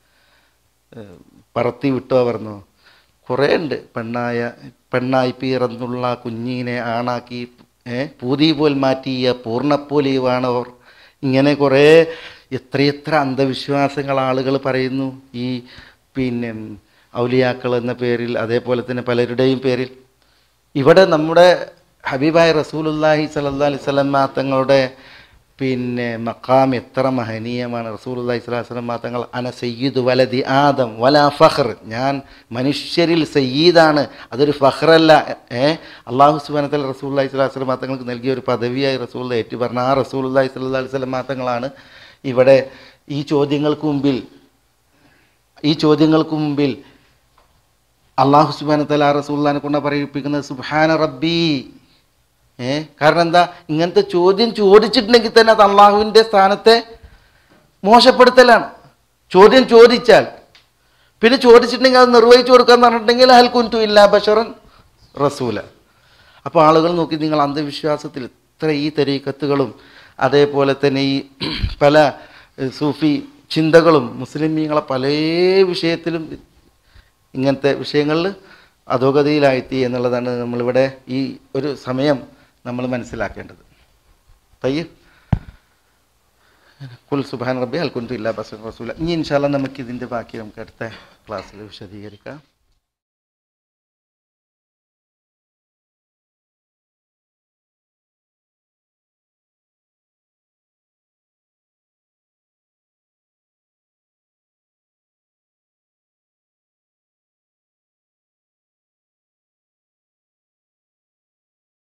പറത്തി വിട്ടോ പറഞ്ഞോ? കുറേ ഉണ്ട്. പെണ്ണായ പെണ്ണായി പിറന്നുള്ള കുഞ്ഞിനെ ആണാക്കി പൂതി പോൽ മാറ്റിയ പൂർണ്ണപ്പോലിവാണവർ. ഇങ്ങനെ കുറേ എത്രയെത്ര അന്ധവിശ്വാസങ്ങൾ ആളുകൾ പറയുന്നു ഈ പിന്നെ ഔലിയാക്കൾ എന്ന പേരിൽ, അതേപോലെ തന്നെ പലരുടെയും പേരിൽ. ഇവിടെ നമ്മുടെ ഹബീബായ റസൂലുള്ളാഹി സ്വല്ലല്ലാഹി അലൈഹി വസല്ലം തങ്ങളുടെ പിന്നെ മഖാം എത്ര മഹനീയമാണ്. റസൂലുള്ളാഹി സ്വല്ലല്ലാഹി അലൈഹി വസല്ലം തങ്ങൾ അന സയ്യിദു വലദി ആദം വലാ ഫഖർ, ഞാൻ മനുഷ്യരിൽ സയ്യിദാണ്, അതൊരു ഫഖറല്ല. ഏ അല്ലാഹു സുബ്ഹാനഹു വ തആല റസൂലുള്ളാഹി സ്വല്ലല്ലാഹി അലൈഹി വസല്ലം തങ്ങൾക്ക് നൽകിയ ഒരു പദവിയായി റസൂലുള്ളാഹി ഏറ്റു പറഞ്ഞ ആ റസൂലുള്ളാഹി സ്വല്ലല്ലാഹി അലൈഹി വസല്ലം തങ്ങളാണ് ഇവിടെ ഈ ചോദ്യങ്ങൾക്ക് മുമ്പിൽ ഈ ചോദ്യങ്ങൾക്ക് മുമ്പിൽ അള്ളാഹു സുബ്ഹാനഹു വ തആല റസൂലുള്ളാഹിനെ കൊണ്ട് പറയിപ്പിക്കുന്നത് സുബ്ഹാന റബ്ബി. ഏ കാരണം എന്താ? ഇങ്ങനത്തെ ചോദ്യം ചോദിച്ചിട്ടുണ്ടെങ്കിൽ തന്നെ അത് അള്ളാഹുവിൻ്റെ സ്ഥാനത്തെ മോശപ്പെടുത്തലാണ്. ചോദ്യം ചോദിച്ചാൽ പിന്നെ ചോദിച്ചിട്ടുണ്ടെങ്കിൽ അത് നിർവഹിച്ചു കൊടുക്കാന്ന് പറഞ്ഞിട്ടുണ്ടെങ്കിൽ ഹൽ കുൻതു ഇല്ലാ ബശറൻ റസൂല. അപ്പോൾ ആളുകൾ നോക്കി, നിങ്ങൾ അന്ധവിശ്വാസത്തിൽ ഇത്ര ഈ തരീഖത്തുകളും അതേപോലെ തന്നെ ഈ പല സൂഫി ചിന്തകളും മുസ്ലിമീങ്ങളെ പല വിഷയത്തിലും ഇങ്ങനത്തെ വിഷയങ്ങളിൽ അധോഗതിയിലായിത്തി എന്നുള്ളതാണ് നമ്മളിവിടെ ഈ ഒരു സമയം നമ്മൾ മനസ്സിലാക്കേണ്ടത്. തയ്യബ് കുൽ സുബ്ഹാന റബ്ബി ഹൽ കുൻതു ഇല്ലാ ബശറൻ റസൂല. ഇനി ഇൻഷാ അല്ലാഹ് നമുക്ക് ഇതിൻ്റെ ബാക്കി നമുക്ക് അടുത്ത ക്ലാസ്സിൽ വിശദീകരിക്കാം.